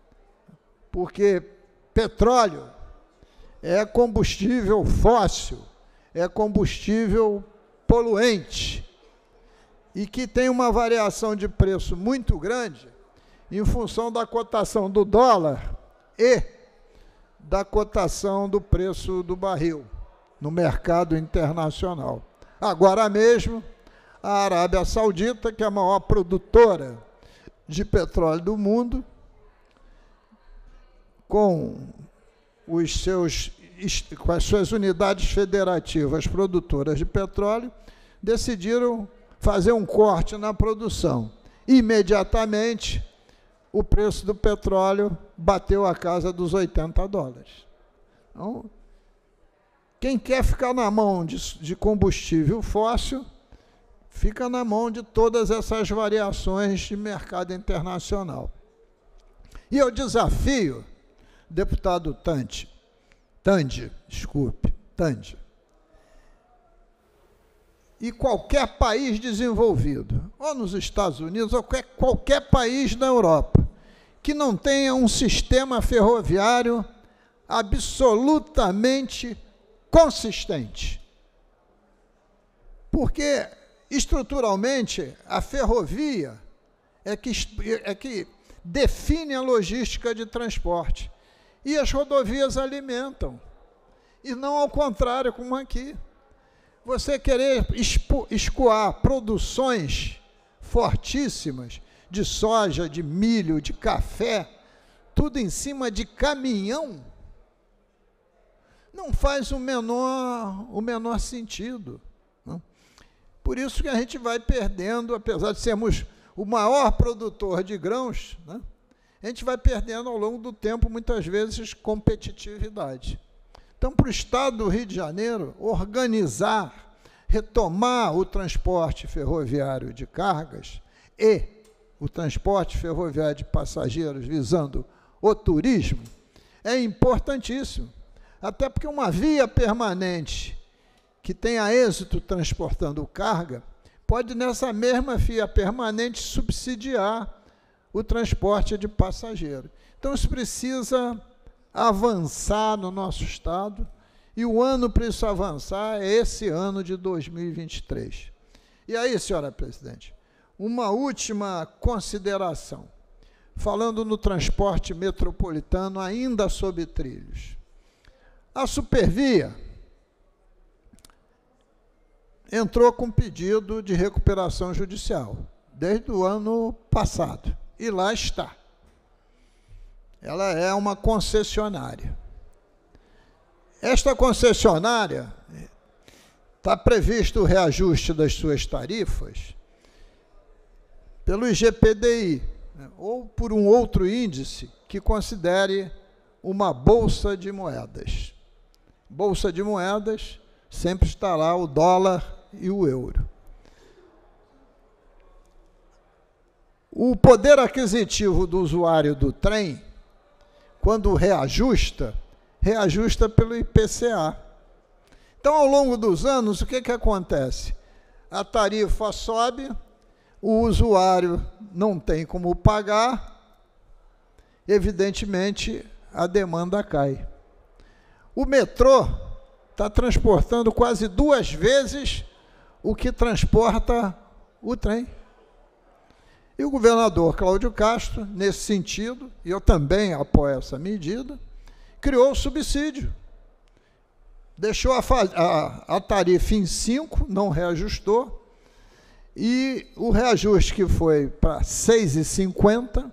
porque petróleo é combustível fóssil, é combustível poluente, e que tem uma variação de preço muito grande em função da cotação do dólar e da cotação do preço do barril no mercado internacional. Agora mesmo, a Arábia Saudita, que é a maior produtora de petróleo do mundo, com as suas unidades federativas produtoras de petróleo, decidiram fazer um corte na produção. Imediatamente, o preço do petróleo bateu a casa dos $80. Então, quem quer ficar na mão de combustível fóssil, fica na mão de todas essas variações de mercado internacional. E eu desafio, deputado Tandi, e qualquer país desenvolvido, ou nos Estados Unidos, ou qualquer país da Europa, que não tenha um sistema ferroviário absolutamente consistente. Porque, estruturalmente, a ferrovia é que define a logística de transporte. E as rodovias alimentam. E não ao contrário, como aqui. Você querer escoar produções fortíssimas de soja, de milho, de café, tudo em cima de caminhão, não faz o menor sentido. Não? Por isso que a gente vai perdendo, apesar de sermos o maior produtor de grãos, né? A gente vai perdendo ao longo do tempo, muitas vezes, competitividade. Então, para o Estado do Rio de Janeiro, organizar, retomar o transporte ferroviário de cargas e o transporte ferroviário de passageiros visando o turismo, é importantíssimo. Até porque uma via permanente que tenha êxito transportando carga, pode, nessa mesma via permanente, subsidiar o transporte de passageiro. Então, isso precisa avançar no nosso Estado, e o ano para isso avançar é esse ano de 2023. E aí, senhora presidente, Uma última consideração, falando no transporte metropolitano, ainda sob trilhos. A Supervia entrou com pedido de recuperação judicial, desde o ano passado, e lá está. Ela é uma concessionária. Esta concessionária está previsto o reajuste das suas tarifas pelo IGPDI, né, ou por um outro índice que considere uma bolsa de moedas. Bolsa de moedas, sempre estará o dólar e o euro. O poder aquisitivo do usuário do trem, quando reajusta, reajusta pelo IPCA. Então, ao longo dos anos, o que acontece? A tarifa sobe, o usuário não tem como pagar, evidentemente, a demanda cai. O metrô está transportando quase 2 vezes o que transporta o trem. E o governador Cláudio Castro, nesse sentido, e eu também apoio essa medida, criou o subsídio. Deixou a tarifa em 5, não reajustou, e o reajuste que foi para 6,50,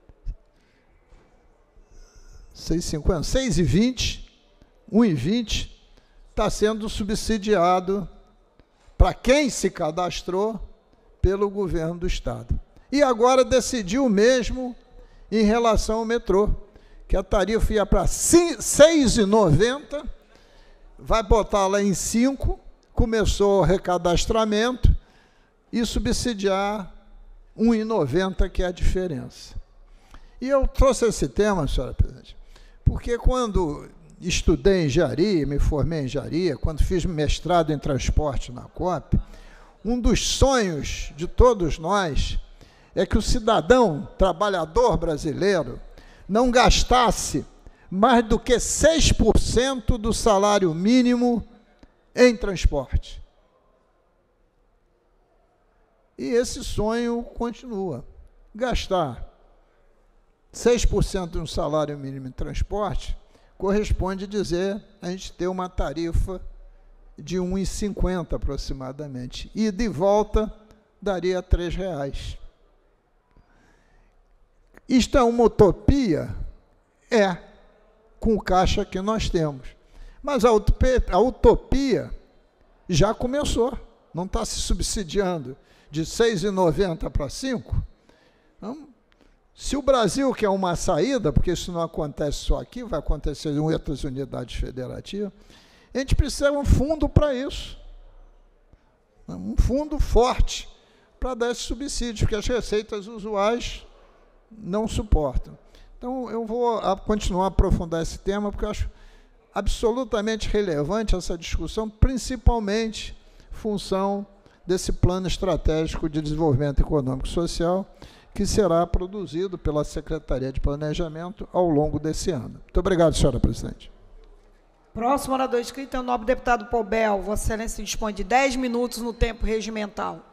6,20, 1,20, está sendo subsidiado para quem se cadastrou pelo governo do Estado. E agora decidiu mesmo em relação ao metrô, que a tarifa ia para R$ 6,90, vai botar lá em 5, começou o recadastramento e subsidiar R$ 1,90, que é a diferença. E eu trouxe esse tema, senhora presidente, porque quando estudei engenharia, me formei em engenharia, quando fiz mestrado em transporte na COP, um dos sonhos de todos nós é que o cidadão trabalhador brasileiro não gastasse mais do que 6% do salário mínimo em transporte. E esse sonho continua. Gastar 6% de um salário mínimo em transporte corresponde a dizer a gente ter uma tarifa de R$ 1,50 aproximadamente. E de volta daria R$ 3,00. Isto é uma utopia? É, com o caixa que nós temos. Mas a utopia já começou, não está se subsidiando de 6,90 para 5. Então, se o Brasil quer uma saída, porque isso não acontece só aqui, vai acontecer em outras unidades federativas, a gente precisa de um fundo para isso. Um fundo forte para dar esse subsídio, porque as receitas usuais não suportam. Então, eu vou continuar a aprofundar esse tema, porque eu acho absolutamente relevante essa discussão, principalmente em função desse plano estratégico de desenvolvimento econômico e social, que será produzido pela Secretaria de Planejamento ao longo desse ano. Muito obrigado, senhora presidente. Próximo orador inscrito é o nobre deputado Pobel. Vossa Excelência dispõe de 10 minutos no tempo regimental.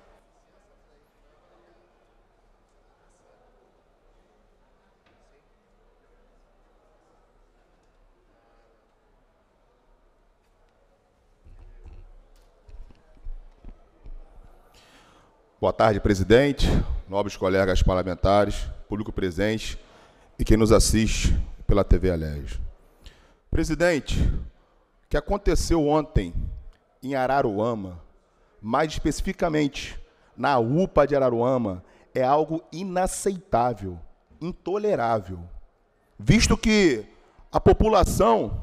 Boa tarde, presidente, nobres colegas parlamentares, público presente e quem nos assiste pela TV Alerj. Presidente, o que aconteceu ontem em Araruama, mais especificamente na UPA de Araruama, é algo inaceitável, intolerável, visto que a população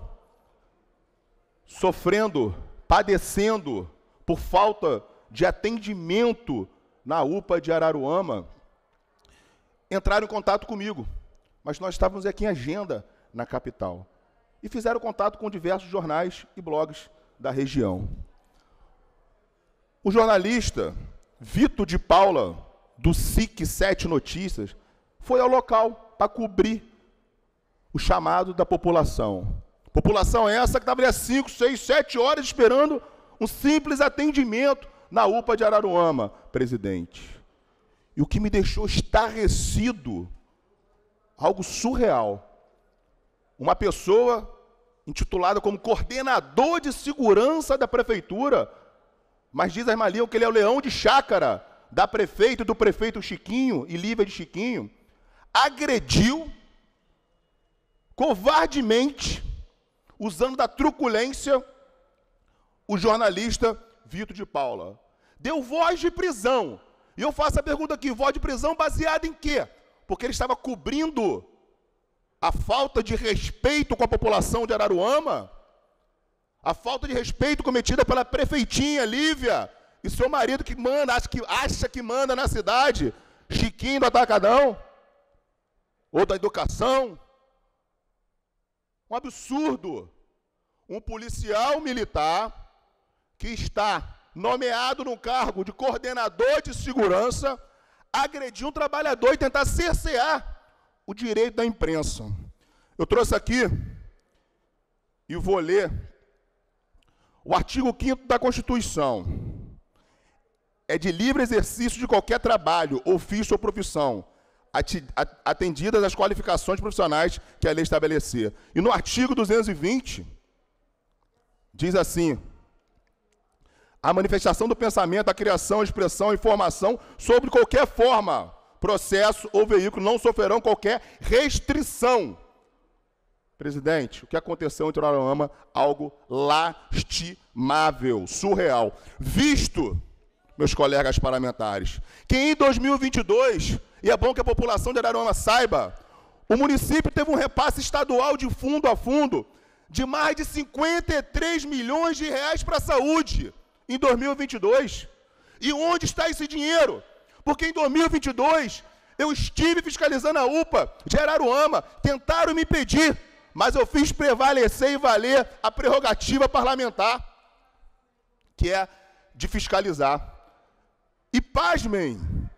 sofrendo, padecendo por falta de atendimento na UPA de Araruama, entraram em contato comigo, mas nós estávamos aqui em agenda na capital, e fizeram contato com diversos jornais e blogs da região. O jornalista Vitor de Paula, do SIC 7 Notícias, foi ao local para cobrir o chamado da população. População essa que estava ali há 5, 6, 7 horas esperando um simples atendimento na UPA de Araruama, presidente. E o que me deixou estarrecido, algo surreal, uma pessoa intitulada como coordenador de segurança da prefeitura, mas diz a irmã Lívia que ele é o leão de chácara da prefeita e do prefeito Chiquinho e Lívia de Chiquinho, agrediu covardemente, usando da truculência, o jornalista Vitor de Paula. Deu voz de prisão. E eu faço a pergunta aqui, voz de prisão baseada em quê? Porque ele estava cobrindo a falta de respeito com a população de Araruama, a falta de respeito cometida pela prefeitinha Lívia e seu marido que manda, acha que manda na cidade, Chiquinho do Atacadão, ou da educação. Um absurdo. Um policial militar que está nomeado no cargo de coordenador de segurança agredir um trabalhador e tentar cercear o direito da imprensa. Eu trouxe aqui e vou ler o artigo 5º da Constituição. É de livre exercício de qualquer trabalho, ofício ou profissão, atendidas as qualificações profissionais que a lei estabelecer. E no artigo 220, diz assim: a manifestação do pensamento, a criação, a expressão, a informação sobre qualquer forma, processo ou veículo não sofrerão qualquer restrição. Presidente, o que aconteceu em Araruama, algo lastimável, surreal. Visto, meus colegas parlamentares, que em 2022, e é bom que a população de Araruama saiba, o município teve um repasse estadual de fundo a fundo de mais de 53 milhões de reais para a saúde em 2022. E onde está esse dinheiro? Porque em 2022 eu estive fiscalizando a UPA de Araruama, tentaram me impedir, mas eu fiz prevalecer e valer a prerrogativa parlamentar, que é de fiscalizar. E pasmem,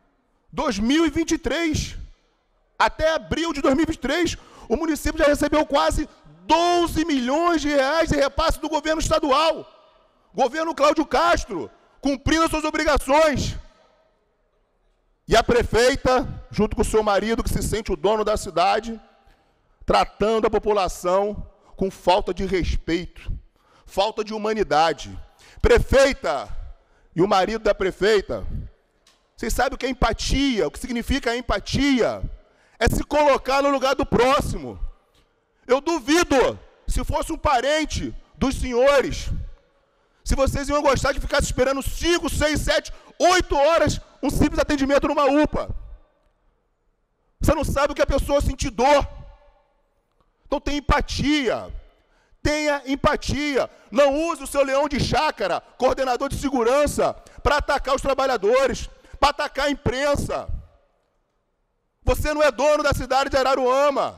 2023, até abril de 2023, o município já recebeu quase 12 milhões de reais de repasse do governo estadual. Governo Cláudio Castro, cumprindo as suas obrigações. E a prefeita, junto com o seu marido, que se sente o dono da cidade, tratando a população com falta de respeito, falta de humanidade. Prefeita e o marido da prefeita, vocês sabem o que é empatia, o que significa a empatia? É se colocar no lugar do próximo. Eu duvido, se fosse um parente dos senhores, se vocês iam gostar de ficar esperando 5, 6, 7, 8 horas um simples atendimento numa UPA. Você não sabe o que a pessoa sentir dor. Então tenha empatia. Tenha empatia. Não use o seu leão de chácara, coordenador de segurança, para atacar os trabalhadores, para atacar a imprensa. Você não é dono da cidade de Araruama.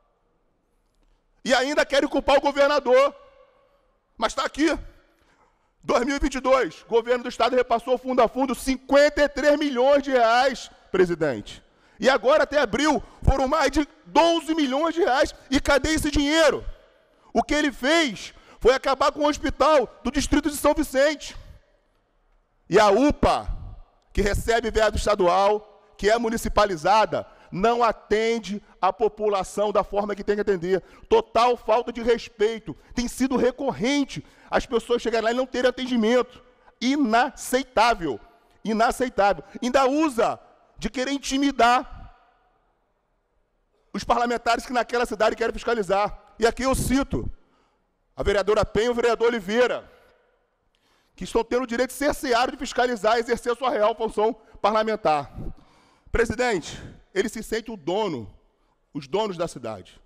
E ainda querem culpar o governador. Mas está aqui. 2022, governo do estado repassou fundo a fundo 53 milhões de reais, presidente. E agora, até abril, foram mais de 12 milhões de reais. E cadê esse dinheiro? O que ele fez foi acabar com o hospital do distrito de São Vicente. E a UPA, que recebe verba estadual, que é municipalizada, não atende a população da forma que tem que atender. Total falta de respeito. Tem sido recorrente as pessoas chegarem lá e não terem atendimento. Inaceitável. Inaceitável. Ainda usa de querer intimidar os parlamentares que naquela cidade querem fiscalizar. E aqui eu cito a vereadora Penha e o vereador Oliveira, que estão tendo o direito cerceado de fiscalizar e exercer a sua real função parlamentar. Presidente, ele se sente o dono, os donos da cidade.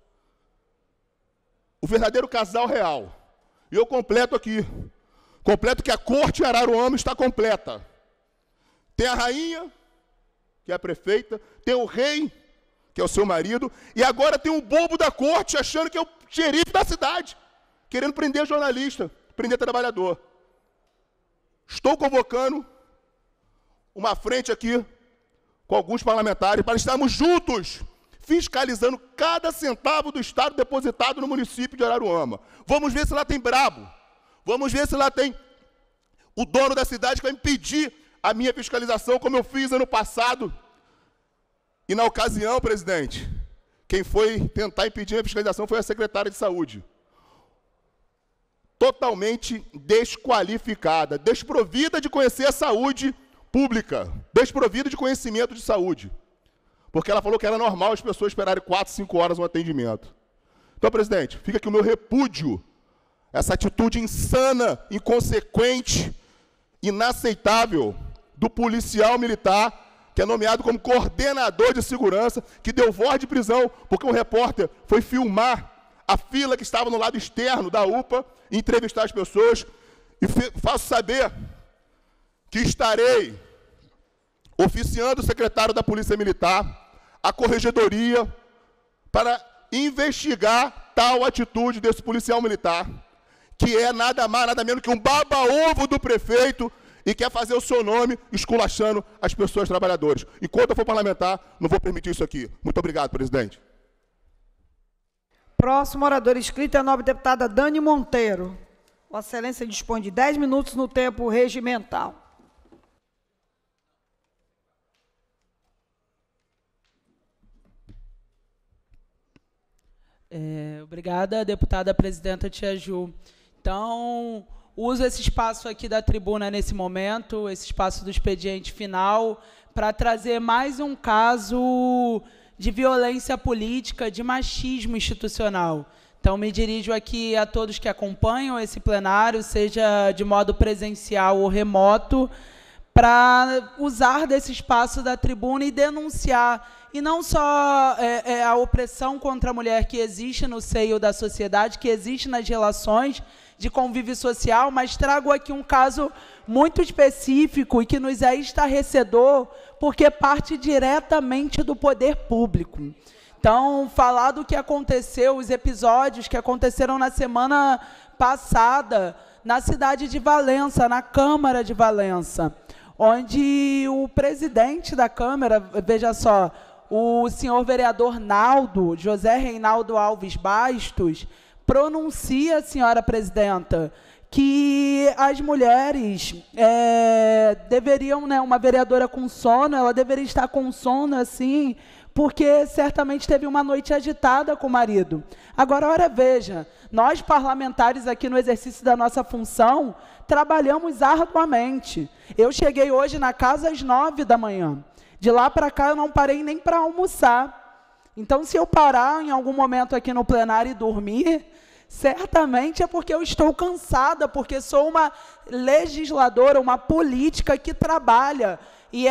O verdadeiro casal real. E eu completo aqui. Completo que a corte Araruama está completa. Tem a rainha, que é a prefeita, tem o rei, que é o seu marido, e agora tem o bobo da corte achando que é o xerife da cidade, querendo prender jornalista, prender trabalhador. Estou convocando uma frente aqui com alguns parlamentares para estarmos juntos fiscalizando cada centavo do Estado depositado no município de Araruama. Vamos ver se lá tem brabo. Vamos ver se lá tem o dono da cidade que vai impedir a minha fiscalização, como eu fiz ano passado, E na ocasião, presidente, quem foi tentar impedir a fiscalização foi a secretária de Saúde. Totalmente desqualificada, desprovida de conhecer a saúde pública, desprovida de conhecimento de saúde. Porque ela falou que era normal as pessoas esperarem 4, 5 horas no atendimento. Então, presidente, fica aqui o meu repúdio, essa atitude insana, inconsequente, inaceitável do policial militar, que é nomeado como coordenador de segurança, que deu voz de prisão, porque um repórter foi filmar a fila que estava no lado externo da UPA, entrevistar as pessoas, e faço saber que estarei oficiando o secretário da Polícia Militar, a corregedoria, para investigar tal atitude desse policial militar, que é nada mais, nada menos que um baba-ovo do prefeito e quer fazer o seu nome esculachando as pessoas trabalhadoras. Enquanto eu for parlamentar, não vou permitir isso aqui. Muito obrigado, presidente. Próximo orador inscrito é a nobre deputada Dani Monteiro. Vossa Excelência dispõe de 10 minutos no tempo regimental. Obrigada, deputada presidenta Tia Ju. Então, uso esse espaço aqui da tribuna nesse momento, esse espaço do expediente final, para trazer mais um caso de violência política, de machismo institucional. Então, me dirijo aqui a todos que acompanham esse plenário, seja de modo presencial ou remoto, para usar desse espaço da tribuna e denunciar, e não só a opressão contra a mulher que existe no seio da sociedade, que existe nas relações de convívio social, mas trago aqui um caso muito específico e que nos é estarrecedor, porque parte diretamente do poder público. Então, falar do que aconteceu, os episódios que aconteceram na semana passada, na cidade de Valença, na Câmara de Valença, onde o presidente da Câmara, veja só, o senhor vereador Naldo, José Reinaldo Alves Bastos, pronuncia, senhora presidenta, que as mulheres deveriam, né, uma vereadora com sono, ela deveria estar com sono, assim, porque certamente teve uma noite agitada com o marido. Agora, ora, veja, nós parlamentares aqui no exercício da nossa função, trabalhamos arduamente. Eu cheguei hoje na casa às 9 da manhã. De lá para cá eu não parei nem para almoçar. Então, se eu parar em algum momento aqui no plenário e dormir, certamente é porque eu estou cansada, porque sou uma legisladora, uma política que trabalha. E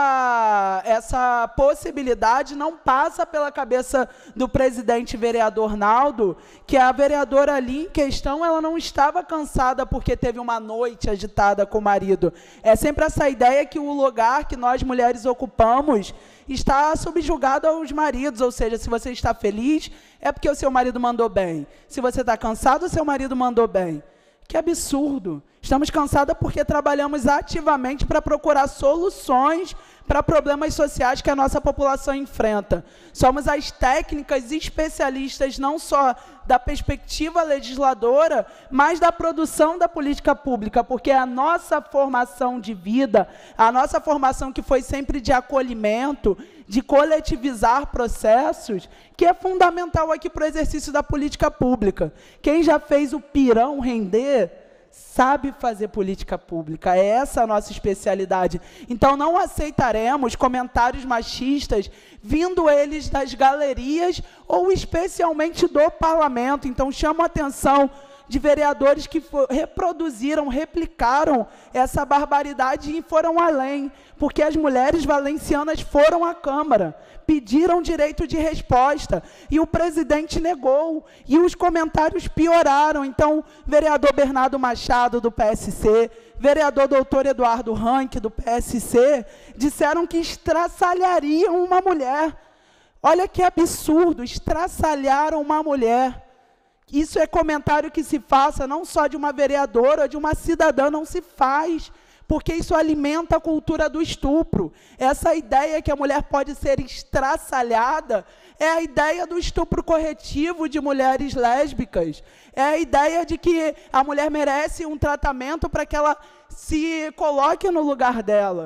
essa possibilidade não passa pela cabeça do presidente vereador Naldo, que a vereadora ali em questão, ela não estava cansada porque teve uma noite agitada com o marido. É sempre essa ideia que o lugar que nós mulheres ocupamos está subjugado aos maridos, ou seja, se você está feliz, é porque o seu marido mandou bem. Se você está cansado, o seu marido mandou bem. Que absurdo! Estamos cansadas porque trabalhamos ativamente para procurar soluções para problemas sociais que a nossa população enfrenta. Somos as técnicas especialistas não só da perspectiva legisladora, mas da produção da política pública, porque a nossa formação de vida, a nossa formação que foi sempre de acolhimento, de coletivizar processos, que é fundamental aqui para o exercício da política pública. Quem já fez o pirão render sabe fazer política pública, é essa a nossa especialidade. Então, não aceitaremos comentários machistas, vindo eles das galerias ou especialmente do parlamento. Então, chamo a atenção de vereadores que reproduziram, replicaram essa barbaridade e foram além, porque as mulheres valencianas foram à Câmara, pediram direito de resposta, e o presidente negou, e os comentários pioraram. Então, vereador Bernardo Machado, do PSC, vereador doutor Eduardo Ranque, do PSC, disseram que estraçalhariam uma mulher. Olha que absurdo, estraçalharam uma mulher. Isso é comentário que se faça não só de uma vereadora, de uma cidadã, não se faz, porque isso alimenta a cultura do estupro. Essa ideia que a mulher pode ser estraçalhada é a ideia do estupro corretivo de mulheres lésbicas. É a ideia de que a mulher merece um tratamento para que ela se coloque no lugar dela.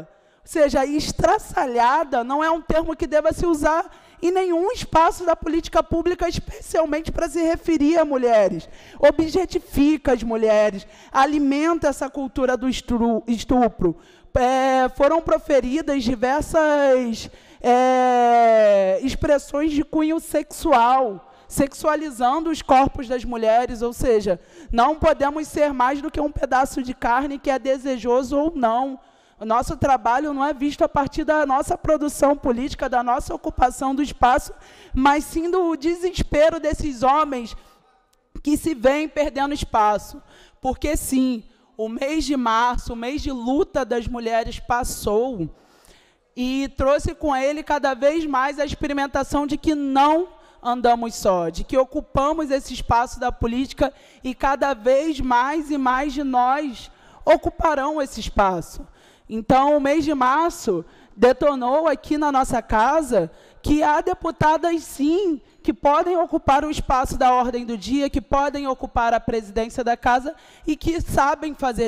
seja, estraçalhada não é um termo que deva se usar em nenhum espaço da política pública, especialmente para se referir a mulheres. Objetifica as mulheres, alimenta essa cultura do estupro. Foram proferidas diversas expressões de cunho sexual, sexualizando os corpos das mulheres, ou seja, não podemos ser mais do que um pedaço de carne que é desejoso ou não. O nosso trabalho não é visto a partir da nossa produção política, da nossa ocupação do espaço, mas sim do desespero desses homens que se veem perdendo espaço. Porque, sim, o mês de março, o mês de luta das mulheres passou e trouxe com ele cada vez mais a experimentação de que não andamos só, de que ocupamos esse espaço da política e cada vez mais e mais de nós ocuparão esse espaço. Então, o mês de março detonou aqui na nossa casa que há deputadas, sim, que podem ocupar o espaço da ordem do dia, que podem ocupar a presidência da casa e que sabem fazer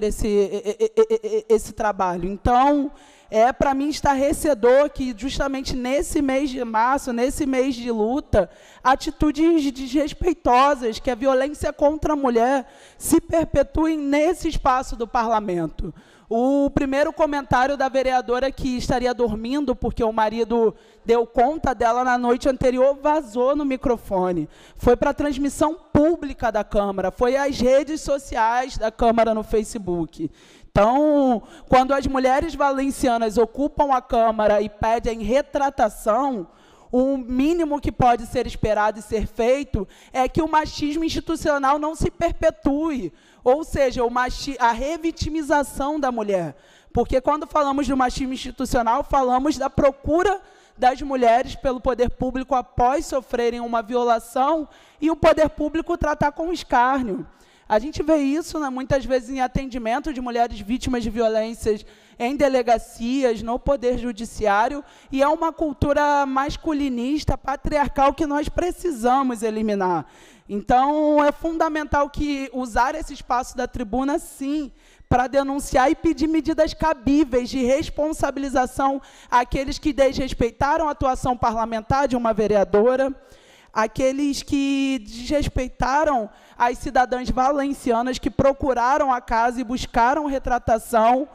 esse trabalho. Então, para mim, estarrecedor que, justamente nesse mês de março, nesse mês de luta, atitudes desrespeitosas, que a violência contra a mulher se perpetuem nesse espaço do parlamento. O primeiro comentário da vereadora que estaria dormindo porque o marido deu conta dela na noite anterior vazou no microfone. Foi para a transmissão pública da Câmara, foi às redes sociais da Câmara no Facebook. Então, quando as mulheres valencianas ocupam a Câmara e pedem retratação, o mínimo que pode ser esperado e ser feito é que o machismo institucional não se perpetue, ou seja, a revitimização da mulher. Porque quando falamos do machismo institucional, falamos da procura das mulheres pelo poder público após sofrerem uma violação e o poder público tratar com escárnio. A gente vê isso, né, muitas vezes em atendimento de mulheres vítimas de violências em delegacias, no Poder Judiciário, e é uma cultura masculinista, patriarcal, que nós precisamos eliminar. Então, é fundamental que usar esse espaço da tribuna, sim, para denunciar e pedir medidas cabíveis de responsabilização àqueles que desrespeitaram a atuação parlamentar de uma vereadora, aqueles que desrespeitaram as cidadãs valencianas que procuraram a casa e buscaram retratação.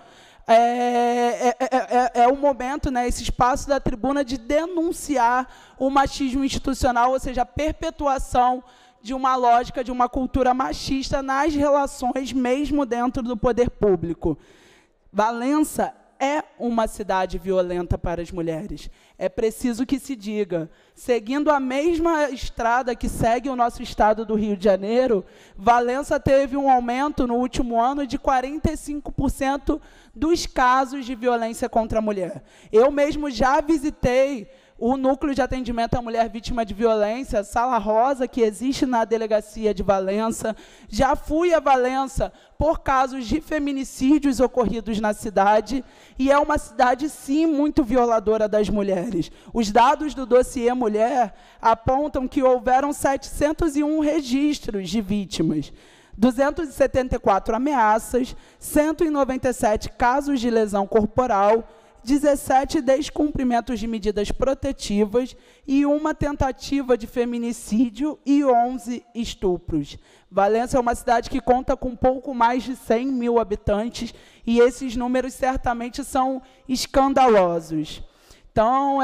É o momento, né, esse espaço da tribuna de denunciar o machismo institucional, ou seja, a perpetuação de uma lógica, de uma cultura machista nas relações, mesmo dentro do poder público. Valença é uma cidade violenta para as mulheres. É preciso que se diga. Seguindo a mesma estrada que segue o nosso estado do Rio de Janeiro, Valença teve um aumento no último ano de 45% dos casos de violência contra a mulher. Eu mesmo já visitei o Núcleo de Atendimento à Mulher Vítima de Violência, Sala Rosa, que existe na Delegacia de Valença. Já fui a Valença por casos de feminicídios ocorridos na cidade, e é uma cidade, sim, muito violadora das mulheres. Os dados do dossiê Mulher apontam que houveram 701 registros de vítimas, 274 ameaças, 197 casos de lesão corporal, 17 descumprimentos de medidas protetivas e uma tentativa de feminicídio e 11 estupros. Valença é uma cidade que conta com pouco mais de 100 mil habitantes e esses números certamente são escandalosos. Então,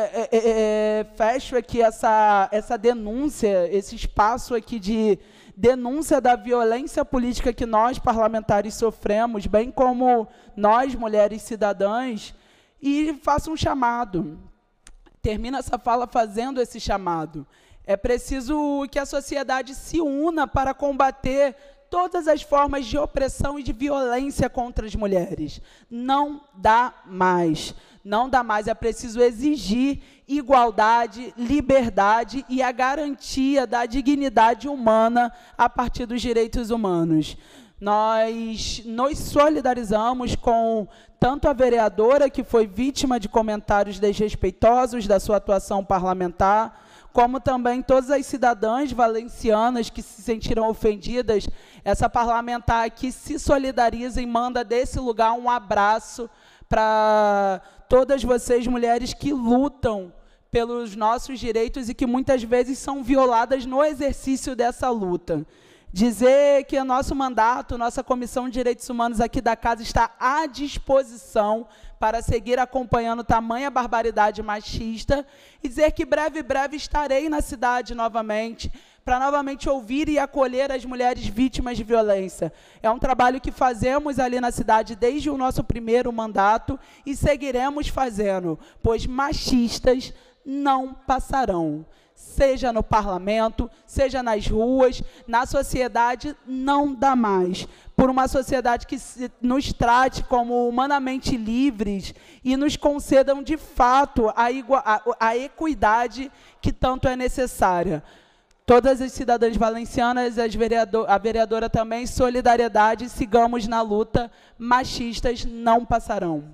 fecho aqui essa denúncia, esse espaço aqui de denúncia da violência política que nós, parlamentares, sofremos, bem como nós, mulheres cidadãs, e faço um chamado. Termino essa fala fazendo esse chamado. É preciso que a sociedade se una para combater todas as formas de opressão e de violência contra as mulheres. Não dá mais. Não dá mais. É preciso exigir igualdade, liberdade e a garantia da dignidade humana a partir dos direitos humanos. Nós nos solidarizamos com tanto a vereadora, que foi vítima de comentários desrespeitosos da sua atuação parlamentar, como também todas as cidadãs valencianas que se sentiram ofendidas. Essa parlamentar aqui se solidariza e manda desse lugar um abraço para todas vocês, mulheres que lutam pelos nossos direitos e que muitas vezes são violadas no exercício dessa luta. Dizer que o nosso mandato, nossa Comissão de Direitos Humanos aqui da casa está à disposição para seguir acompanhando tamanha barbaridade machista e dizer que breve estarei na cidade novamente, para novamente ouvir e acolher as mulheres vítimas de violência. É um trabalho que fazemos ali na cidade desde o nosso primeiro mandato e seguiremos fazendo, pois machistas não passarão. Seja no parlamento, seja nas ruas, na sociedade, não dá mais. Por uma sociedade que nos trate como humanamente livres e nos concedam, de fato, a equidade que tanto é necessária. Todas as cidadãs valencianas, a vereadora também, solidariedade, sigamos na luta, machistas não passarão.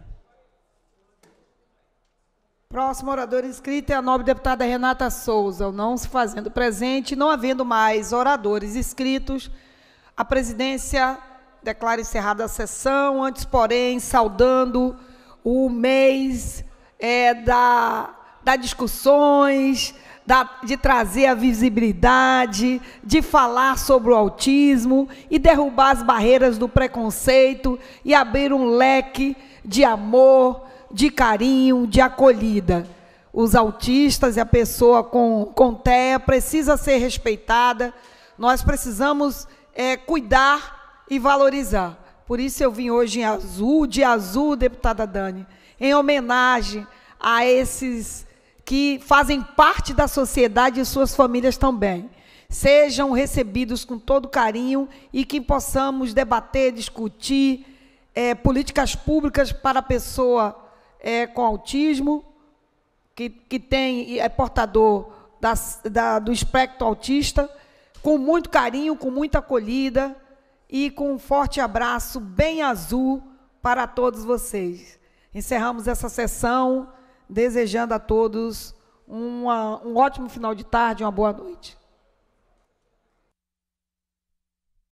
Próximo orador inscrito é a nobre deputada Renata Souza. Não se fazendo presente, não havendo mais oradores inscritos, a presidência declara encerrada a sessão, antes, porém, saudando o mês das discussões, de trazer a visibilidade, de falar sobre o autismo e derrubar as barreiras do preconceito e abrir um leque de amor, de carinho, de acolhida. Os autistas e a pessoa com TEA precisa ser respeitada. Nós precisamos cuidar e valorizar. Por isso eu vim hoje em azul, de azul, deputada Dani, em homenagem a esses que fazem parte da sociedade e suas famílias também. Sejam recebidos com todo carinho e que possamos debater, discutir políticas públicas para a pessoa com autismo, que é portador do espectro autista, com muito carinho, com muita acolhida e com um forte abraço bem azul para todos vocês. Encerramos essa sessão, desejando a todos um ótimo final de tarde, uma boa noite.